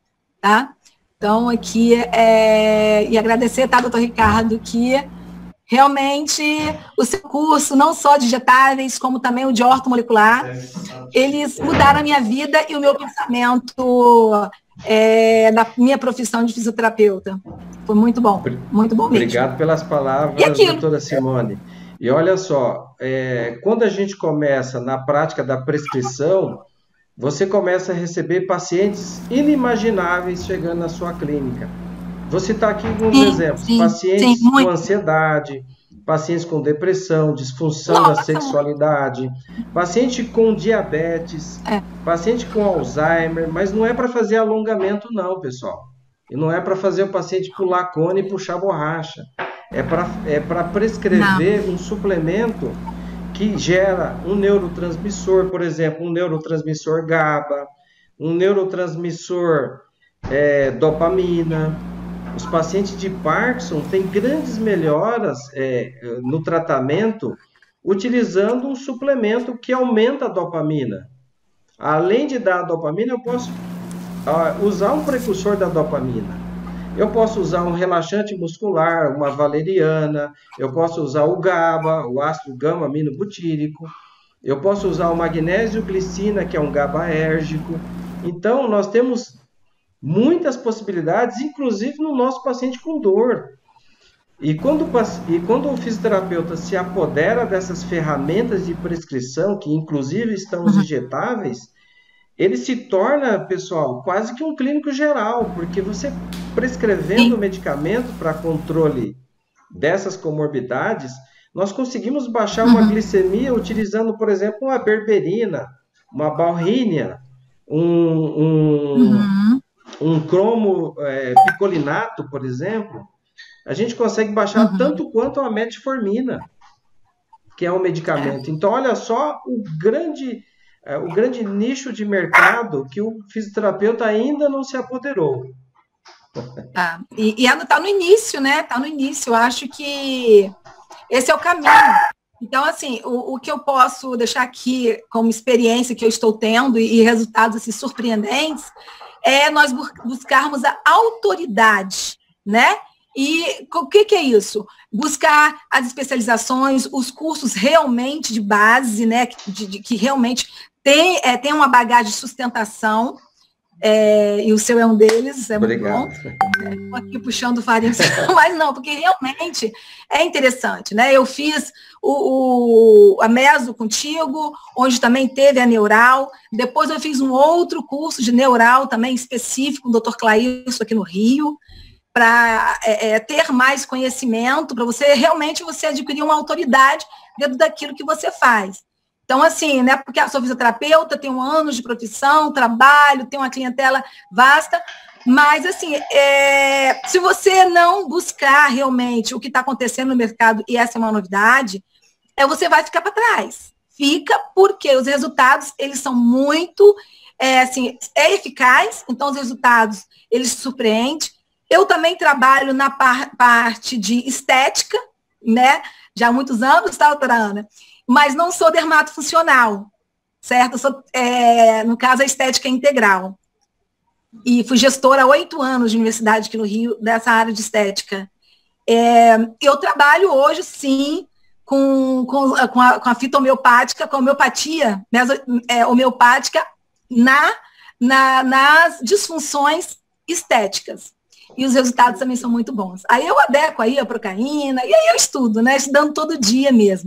Tá? Então, aqui, é... e agradecer, tá, doutor Ricardo, que realmente, o seu curso, não só de injetáveis, como também o de ortomolecular, eles mudaram a minha vida e o meu pensamento é, da minha profissão de fisioterapeuta. Foi muito bom, muito bom mesmo. Obrigado pelas palavras, doutora Simone. E olha só, é, quando a gente começa na prática da prescrição, você começa a receber pacientes inimagináveis chegando na sua clínica. Vou citar aqui alguns sim, exemplos. Sim, pacientes sim, com ansiedade, pacientes com depressão, disfunção Nossa, da sexualidade, paciente com diabetes, é. paciente com Alzheimer, mas não é para fazer alongamento não, pessoal. E não é para fazer o paciente pular cone e puxar borracha. É para é para prescrever não. um suplemento que gera um neurotransmissor, por exemplo, um neurotransmissor GABA, um neurotransmissor é, dopamina. Os pacientes de Parkinson têm grandes melhoras é, no tratamento utilizando um suplemento que aumenta a dopamina. Além de dar a dopamina, eu posso uh, usar um precursor da dopamina. Eu posso usar um relaxante muscular, uma valeriana, eu posso usar o GABA, o ácido gama-aminobutírico, eu posso usar o magnésio-glicina, que é um GABAérgico. Então, nós temos muitas possibilidades, inclusive no nosso paciente com dor. E quando, e quando o fisioterapeuta se apodera dessas ferramentas de prescrição, que inclusive estão os injetáveis, ele se torna, pessoal, quase que um clínico geral, porque você prescrevendo o medicamento para controle dessas comorbidades, nós conseguimos baixar uma glicemia utilizando, por exemplo, uma berberina, uma balrínia, um... um uhum. um cromo é, picolinato, por exemplo, a gente consegue baixar uhum. tanto quanto a metformina, que é um medicamento. Então, olha só o grande, é, o grande nicho de mercado que o fisioterapeuta ainda não se apoderou. Ah, e está no início, né? Está no início. Eu acho que esse é o caminho. Então, assim, o, o que eu posso deixar aqui como experiência que eu estou tendo e, e resultados assim, surpreendentes é nós buscarmos a autoridade, né? E o que, que é isso? Buscar as especializações, os cursos realmente de base, né? De, de, que realmente tem, é, tem uma bagagem de sustentação, É, e o seu é um deles, é Obrigado. muito bom. Estou aqui puxando farinha, mas não, porque realmente é interessante, né? Eu fiz o, o, a meso contigo, onde também teve a neural, depois eu fiz um outro curso de neural também específico, com o doutor Clailson aqui no Rio, para é, é, ter mais conhecimento, para você realmente você adquirir uma autoridade dentro daquilo que você faz. Então, assim, né, porque eu sou fisioterapeuta, tenho anos de profissão, trabalho, tenho uma clientela vasta, mas, assim, é, se você não buscar realmente o que está acontecendo no mercado, e essa é uma novidade, é, você vai ficar para trás. Fica porque os resultados, eles são muito, é, assim, é eficaz, então os resultados, eles surpreendem. Eu também trabalho na par parte de estética, né, já há muitos anos, tá, doutora Ana? Mas não sou dermatofuncional, certo? Eu sou, é, no caso, a estética integral. E fui gestora há oito anos de universidade aqui no Rio, dessa área de estética. É, eu trabalho hoje, sim, com, com, com, a, com a fita homeopática, com a homeopatia meso, é, homeopática na, na, nas disfunções estéticas. E os resultados também são muito bons. Aí eu adequo aí a procaína, e aí eu estudo, né? Estudando todo dia mesmo.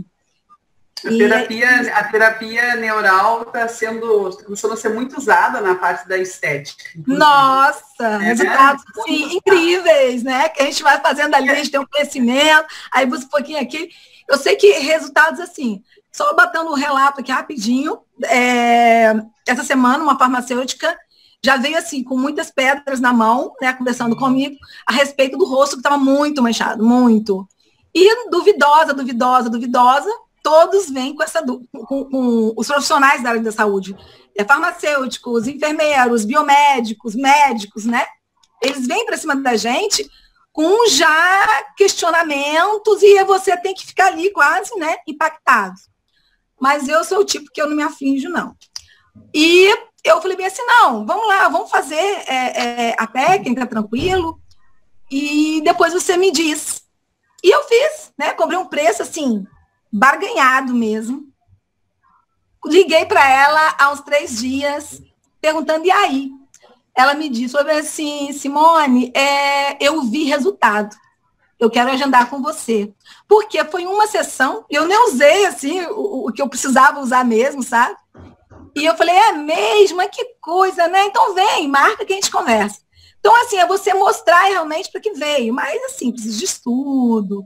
A terapia, a terapia neural está sendo, começando a ser muito usada na parte da estética. Inclusive. Nossa, é, resultados né? sim, incríveis, né? Que a gente vai fazendo ali, a gente tem um conhecimento, aí busca um pouquinho aqui. Eu sei que resultados assim, só batendo o relato aqui rapidinho, é, essa semana uma farmacêutica já veio assim, com muitas pedras na mão, né, conversando comigo, a respeito do rosto que estava muito manchado, muito. E duvidosa, duvidosa, duvidosa, todos vêm com essa com, com os profissionais da área da saúde, é, farmacêuticos, enfermeiros, biomédicos, médicos, né? Eles vêm para cima da gente com já questionamentos e você tem que ficar ali quase, né, impactado. Mas eu sou o tipo que eu não me afinjo, não. E eu falei bem assim, não, vamos lá, vamos fazer é, é, a técnica tranquilo e depois você me diz. E eu fiz, né? Cobrei um preço assim, barganhado mesmo. Liguei para ela há uns três dias, perguntando, e aí? Ela me disse, falou assim, Simone, é, eu vi resultado. Eu quero agendar com você. Porque foi uma sessão, eu nem usei assim, o, o que eu precisava usar mesmo, sabe? E eu falei, é mesmo? Que coisa, né? Então vem, marca que a gente conversa. Então, assim, é você mostrar realmente para que veio. Mas, assim, precisa de estudo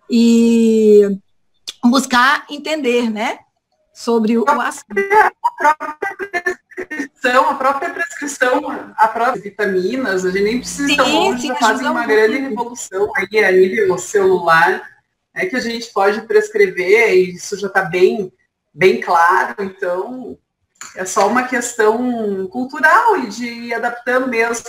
e buscar entender, né? Sobre o assunto. A própria prescrição, a própria prescrição, a própria vitaminas, a gente nem precisa ir tão longe, já fazem uma grande revolução aí a nível celular, né, que a gente pode prescrever, e isso já está bem, bem claro, então é só uma questão cultural e de ir adaptando mesmo,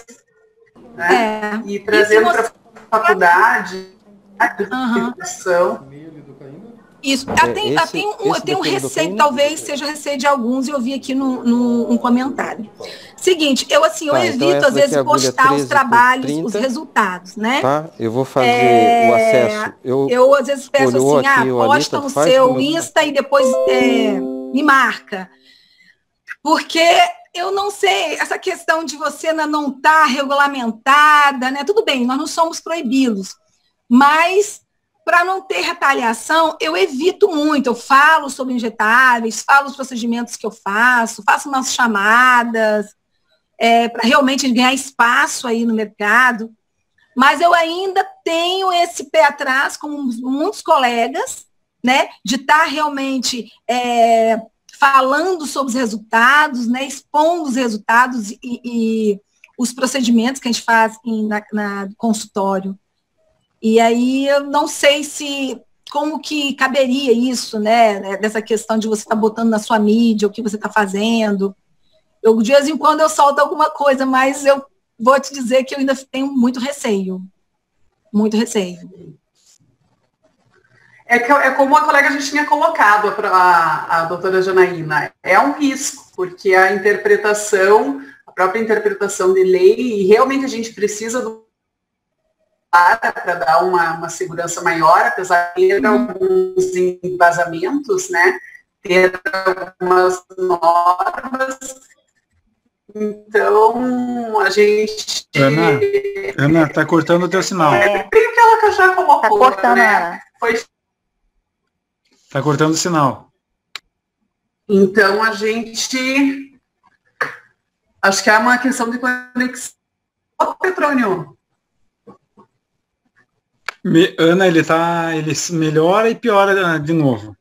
né? É. E trazendo para a faculdade, a educação. Isso. Eu tenho, esse, eu tenho, um, eu tenho um receio, que talvez seja receio de alguns, e eu vi aqui no, no um comentário. Seguinte, eu assim, eu tá, evito, então às vezes, postar os trabalhos, trinta, os resultados, né? Tá, eu vou fazer é, o acesso. Eu, eu às vezes peço assim, ah, posta no seu Insta e depois é, me marca. Porque eu não sei, essa questão de você não estar regulamentada, né? Tudo bem, nós não somos proibidos, mas para não ter retaliação, eu evito muito. Eu falo sobre injetáveis, falo os procedimentos que eu faço, faço umas chamadas é, para realmente ganhar espaço aí no mercado. Mas eu ainda tenho esse pé atrás, como muitos colegas, né? De estar realmente é, falando sobre os resultados, né, expondo os resultados e, e os procedimentos que a gente faz em, na, na consultório. E aí eu não sei se, como que caberia isso, né, dessa questão de você estar tá botando na sua mídia o que você está fazendo. Eu, de vez em quando eu solto alguma coisa, mas eu vou te dizer que eu ainda tenho muito receio, muito receio. É, que, é como a colega já tinha colocado, a, a, a doutora Janaína, é um risco, porque a interpretação, a própria interpretação de lei, e realmente a gente precisa do para dar uma, uma segurança maior, apesar de ter alguns embasamentos, né, ter algumas normas, Então, a gente... Ana, Ana, tá cortando o teu sinal. É bem o que ela já colocou, tá cortando, né? Ana. Foi... Tá cortando o sinal. Então, a gente... Acho que é uma questão de conexão. Ô, Petrônio. Me, Ana, ele tá... Ele melhora e piora de novo.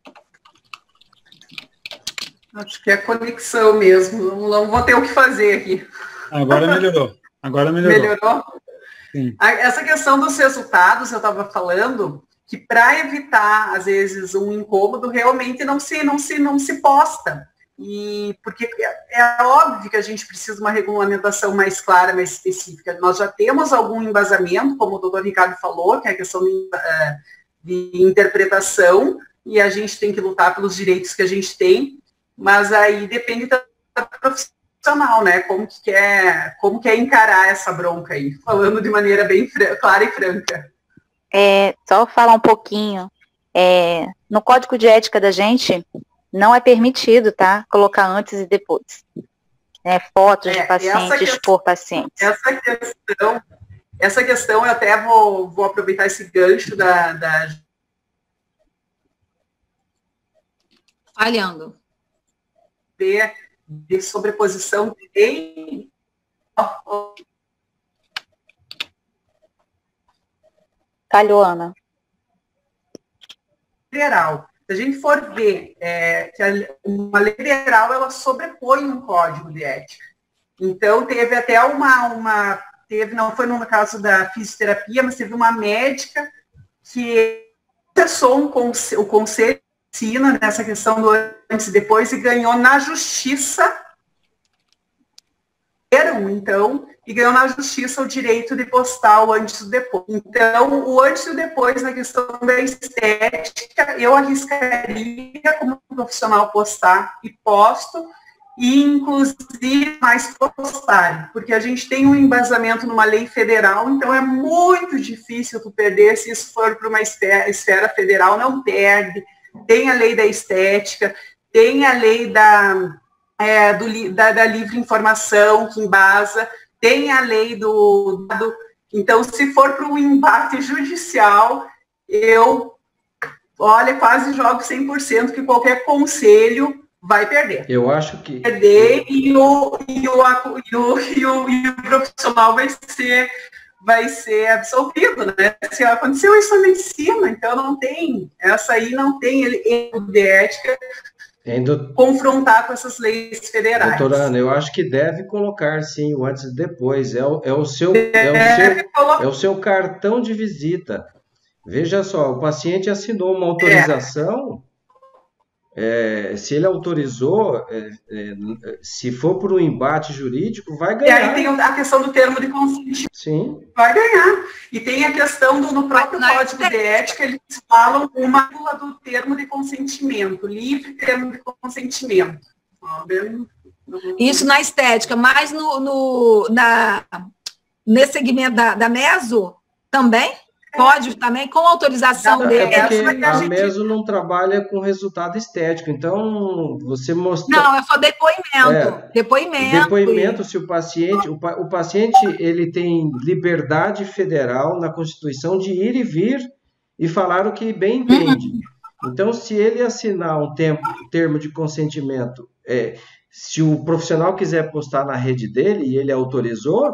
Acho que é conexão mesmo. Não, não vou ter o que fazer aqui. Agora melhorou. Agora melhorou. Melhorou? Sim. Essa questão dos resultados, eu estava falando, que para evitar, às vezes, um incômodo, realmente não se, não se, não se posta. E porque é, é óbvio que a gente precisa de uma regulamentação mais clara, mais específica. Nós já temos algum embasamento, como o doutor Ricardo falou, que é a questão de, de interpretação, e a gente tem que lutar pelos direitos que a gente tem, mas aí depende da profissional, né? Como que quer, como quer encarar essa bronca aí, falando de maneira bem clara e franca. É, só falar um pouquinho. É, no código de ética da gente, não é permitido, tá? Colocar antes e depois. É, fotos é, de pacientes questão, por pacientes. Essa questão, essa questão eu até vou, vou aproveitar esse gancho da... da... Falhando. De, de sobreposição em... Calhou, Ana. Federal. Se a gente for ver é, que a, uma lei federal, ela sobrepõe um código de ética. Então, teve até uma, uma teve, não foi no caso da fisioterapia, mas teve uma médica que acessou um conselho, o conselho de medicina nessa questão do antes e depois e ganhou na justiça, então, e ganhou na justiça o direito de postar o antes e o depois. Então, o antes e o depois na questão da estética, eu arriscaria como profissional postar e posto, e inclusive mais postarem, porque a gente tem um embasamento numa lei federal, então é muito difícil tu perder, se isso for para uma esfera federal, não perde. Tem a lei da estética, tem a lei da... É, do, da, da livre informação que embasa, tem a lei do, do então, se for para um embate judicial, eu, olha, quase jogo cem por cento que qualquer conselho vai perder. Eu acho que... Perder e o, e o, e o, e o, e o profissional vai ser, vai ser absolvido, né? Se aconteceu isso na medicina, então não tem, essa aí não tem erro de ética, Indo... confrontar com essas leis federais. Doutora Ana, eu acho que deve colocar, sim, o antes e depois. É o, é o, seu, é o, seu, é o seu cartão de visita. Veja só, o paciente assinou uma autorização, é. É, se ele autorizou, é, é, se for por um embate jurídico, vai ganhar. E aí tem a questão do termo de consentimento. Sim. Vai ganhar. E tem a questão do no próprio Código de Ética, eles falam uma bula do termo de consentimento, livre termo de consentimento. Isso na estética, mas no, no, na, nesse segmento da, da meso também? Pode também, com autorização é dele. Porque a Meso não trabalha com resultado estético, então você mostra... Não, é só depoimento. É, depoimento. Depoimento, se o paciente... O, o paciente, ele tem liberdade federal na Constituição de ir e vir e falar o que bem entende. Uhum. Então, se ele assinar um tempo, termo de consentimento, é, se o profissional quiser postar na rede dele e ele autorizou,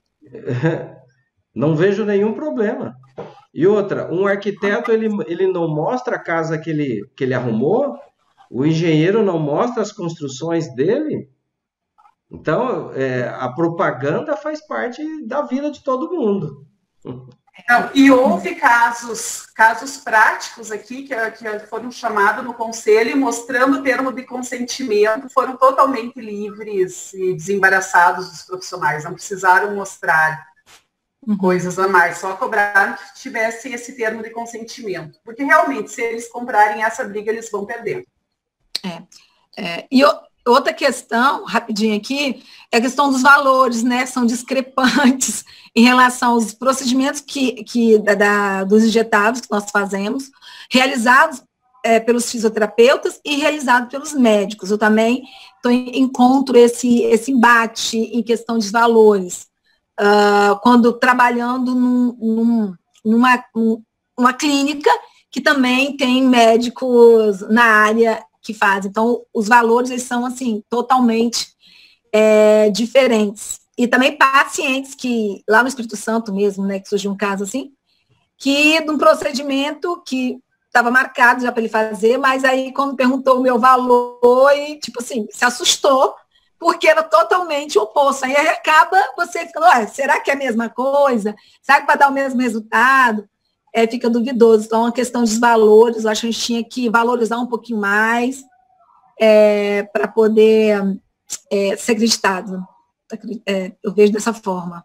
não vejo nenhum problema. E outra, um arquiteto, ele, ele não mostra a casa que ele, que ele arrumou, o engenheiro não mostra as construções dele. Então, é, a propaganda faz parte da vida de todo mundo. Não, e houve casos, casos práticos aqui que, que foram chamados no conselho mostrando o termo de consentimento, foram totalmente livres e desembaraçados dos profissionais, não precisaram mostrar coisas a mais, só cobraram que tivesse esse termo de consentimento. Porque realmente, se eles comprarem essa briga, eles vão perder. É, é, e o, outra questão, rapidinho aqui, é a questão dos valores, né? São discrepantes em relação aos procedimentos que, que, da, da, dos injetáveis que nós fazemos, realizados é, pelos fisioterapeutas e realizado pelos médicos. Eu também tô, encontro esse, esse embate em questão de valores, uh, quando trabalhando num, num, numa uma clínica que também tem médicos na área que fazem. Então, os valores, eles são, assim, totalmente é, diferentes. E também pacientes que, lá no Espírito Santo mesmo, né, que surgiu um caso assim, que de um procedimento que estava marcado já para ele fazer, mas aí quando perguntou o meu valor, e tipo assim, se assustou, porque era totalmente o oposto. Aí acaba você ficando, ah, será que é a mesma coisa? Será que vai dar o mesmo resultado? É, fica duvidoso. Então, a questão dos valores, eu acho que a gente tinha que valorizar um pouquinho mais é, para poder é, ser acreditado. É, eu vejo dessa forma.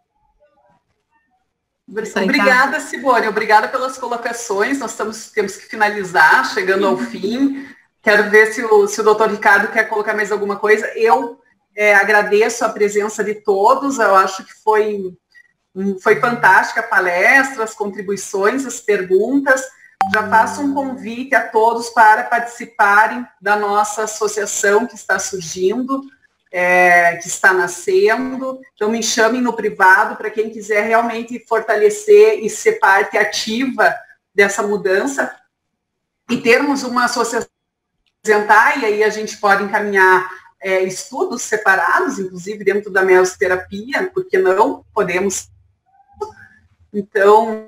Obrigada, Simone. Obrigada pelas colocações. Nós estamos, temos que finalizar, chegando ao fim. Quero ver se o, se o doutor Ricardo quer colocar mais alguma coisa. Eu é, agradeço a presença de todos. Eu acho que foi, foi fantástica a palestra, as contribuições, as perguntas. Já faço um convite a todos para participarem da nossa associação que está surgindo, É, que está nascendo. Então, me chamem no privado para quem quiser realmente fortalecer e ser parte ativa dessa mudança e termos uma associação, e aí a gente pode encaminhar é, estudos separados, inclusive dentro da mesoterapia, porque não podemos. Então,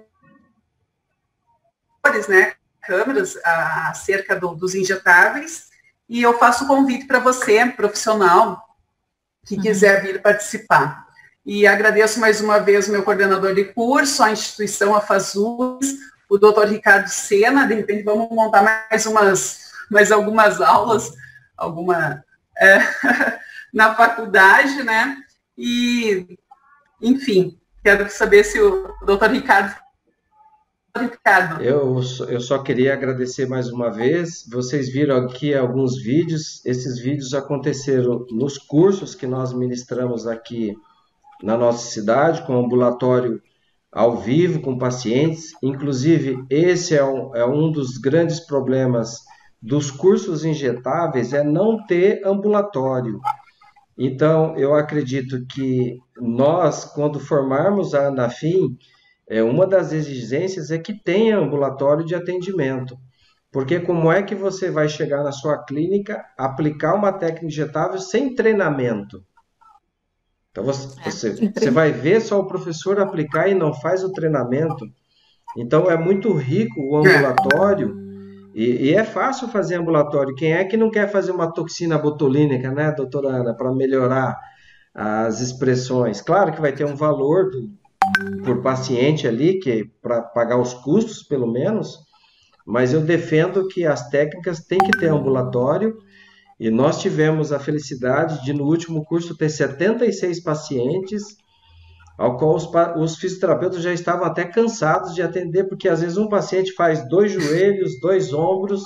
né, câmeras acerca do, dos injetáveis, e eu faço o convite para você, profissional, que quiser vir participar. E agradeço mais uma vez o meu coordenador de curso, a instituição, a FASURGS, o doutor Ricardo Sena. De repente vamos montar mais, umas, mais algumas aulas, alguma, é, na faculdade, né? E, enfim, quero saber se o doutor Ricardo... Ricardo. Eu, eu só queria agradecer mais uma vez. Vocês viram aqui alguns vídeos. Esses vídeos aconteceram nos cursos que nós ministramos aqui na nossa cidade, com ambulatório ao vivo, com pacientes. Inclusive, esse é um, é um dos grandes problemas dos cursos injetáveis, é não ter ambulatório. Então, eu acredito que nós, quando formarmos a Anafim, É, uma das exigências é que tenha ambulatório de atendimento, porque como é que você vai chegar na sua clínica, aplicar uma técnica injetável sem treinamento? Então você, você, você vai ver só o professor aplicar e não faz o treinamento. Então é muito rico o ambulatório, e, e é fácil fazer ambulatório. Quem é que não quer fazer uma toxina botulínica, né, doutora Ana, para melhorar as expressões? Claro que vai ter um valor do por paciente ali, que para pagar os custos, pelo menos, mas eu defendo que as técnicas têm que ter ambulatório, e nós tivemos a felicidade de, no último curso, ter setenta e seis pacientes, ao qual os, os fisioterapeutas já estavam até cansados de atender, porque às vezes um paciente faz dois joelhos, dois ombros,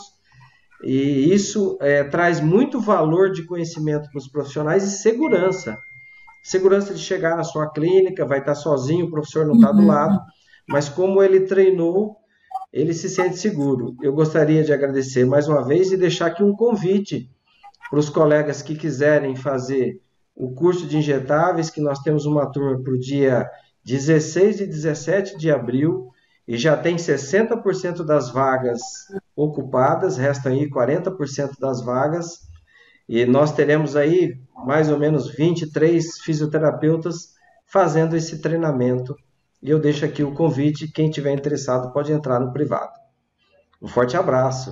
e isso é, traz muito valor de conhecimento para os profissionais e segurança. Segurança de chegar na sua clínica, vai estar sozinho, o professor não está do lado, mas como ele treinou, ele se sente seguro. Eu gostaria de agradecer mais uma vez e deixar aqui um convite para os colegas que quiserem fazer o curso de injetáveis, que nós temos uma turma para o dia dezesseis e dezessete de abril, e já tem sessenta por cento das vagas ocupadas, restam aí quarenta por cento das vagas, e nós teremos aí mais ou menos vinte e três fisioterapeutas fazendo esse treinamento. E eu deixo aqui o convite, quem tiver interessado pode entrar no privado. Um forte abraço.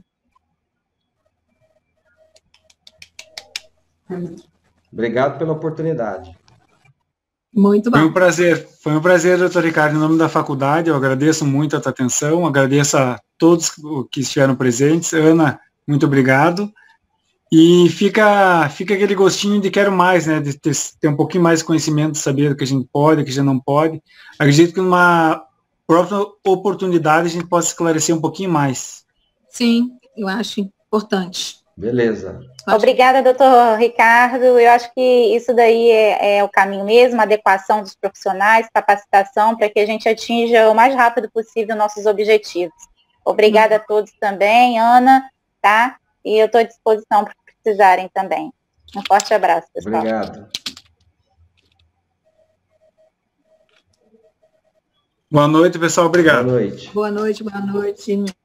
Uhum. Obrigado pela oportunidade. Muito bom. Foi um prazer, foi um prazer, doutor Ricardo, em nome da faculdade. Eu agradeço muito a tua atenção, agradeço a todos que estiveram presentes. Ana, muito obrigado. E fica, fica aquele gostinho de quero mais, né? De ter, ter um pouquinho mais de conhecimento, saber o que a gente pode, o que a gente não pode. Acredito que numa próxima oportunidade a gente possa esclarecer um pouquinho mais. Sim, eu acho importante. Beleza. Obrigada, doutor Ricardo. Eu acho que isso daí é, é o caminho mesmo, adequação dos profissionais, capacitação, para que a gente atinja o mais rápido possível nossos objetivos. Obrigada a todos também, Ana, tá? E eu estou à disposição para precisarem também. Um forte abraço, pessoal. Obrigado. Boa noite, pessoal. Obrigado. Boa noite. Boa noite, boa noite.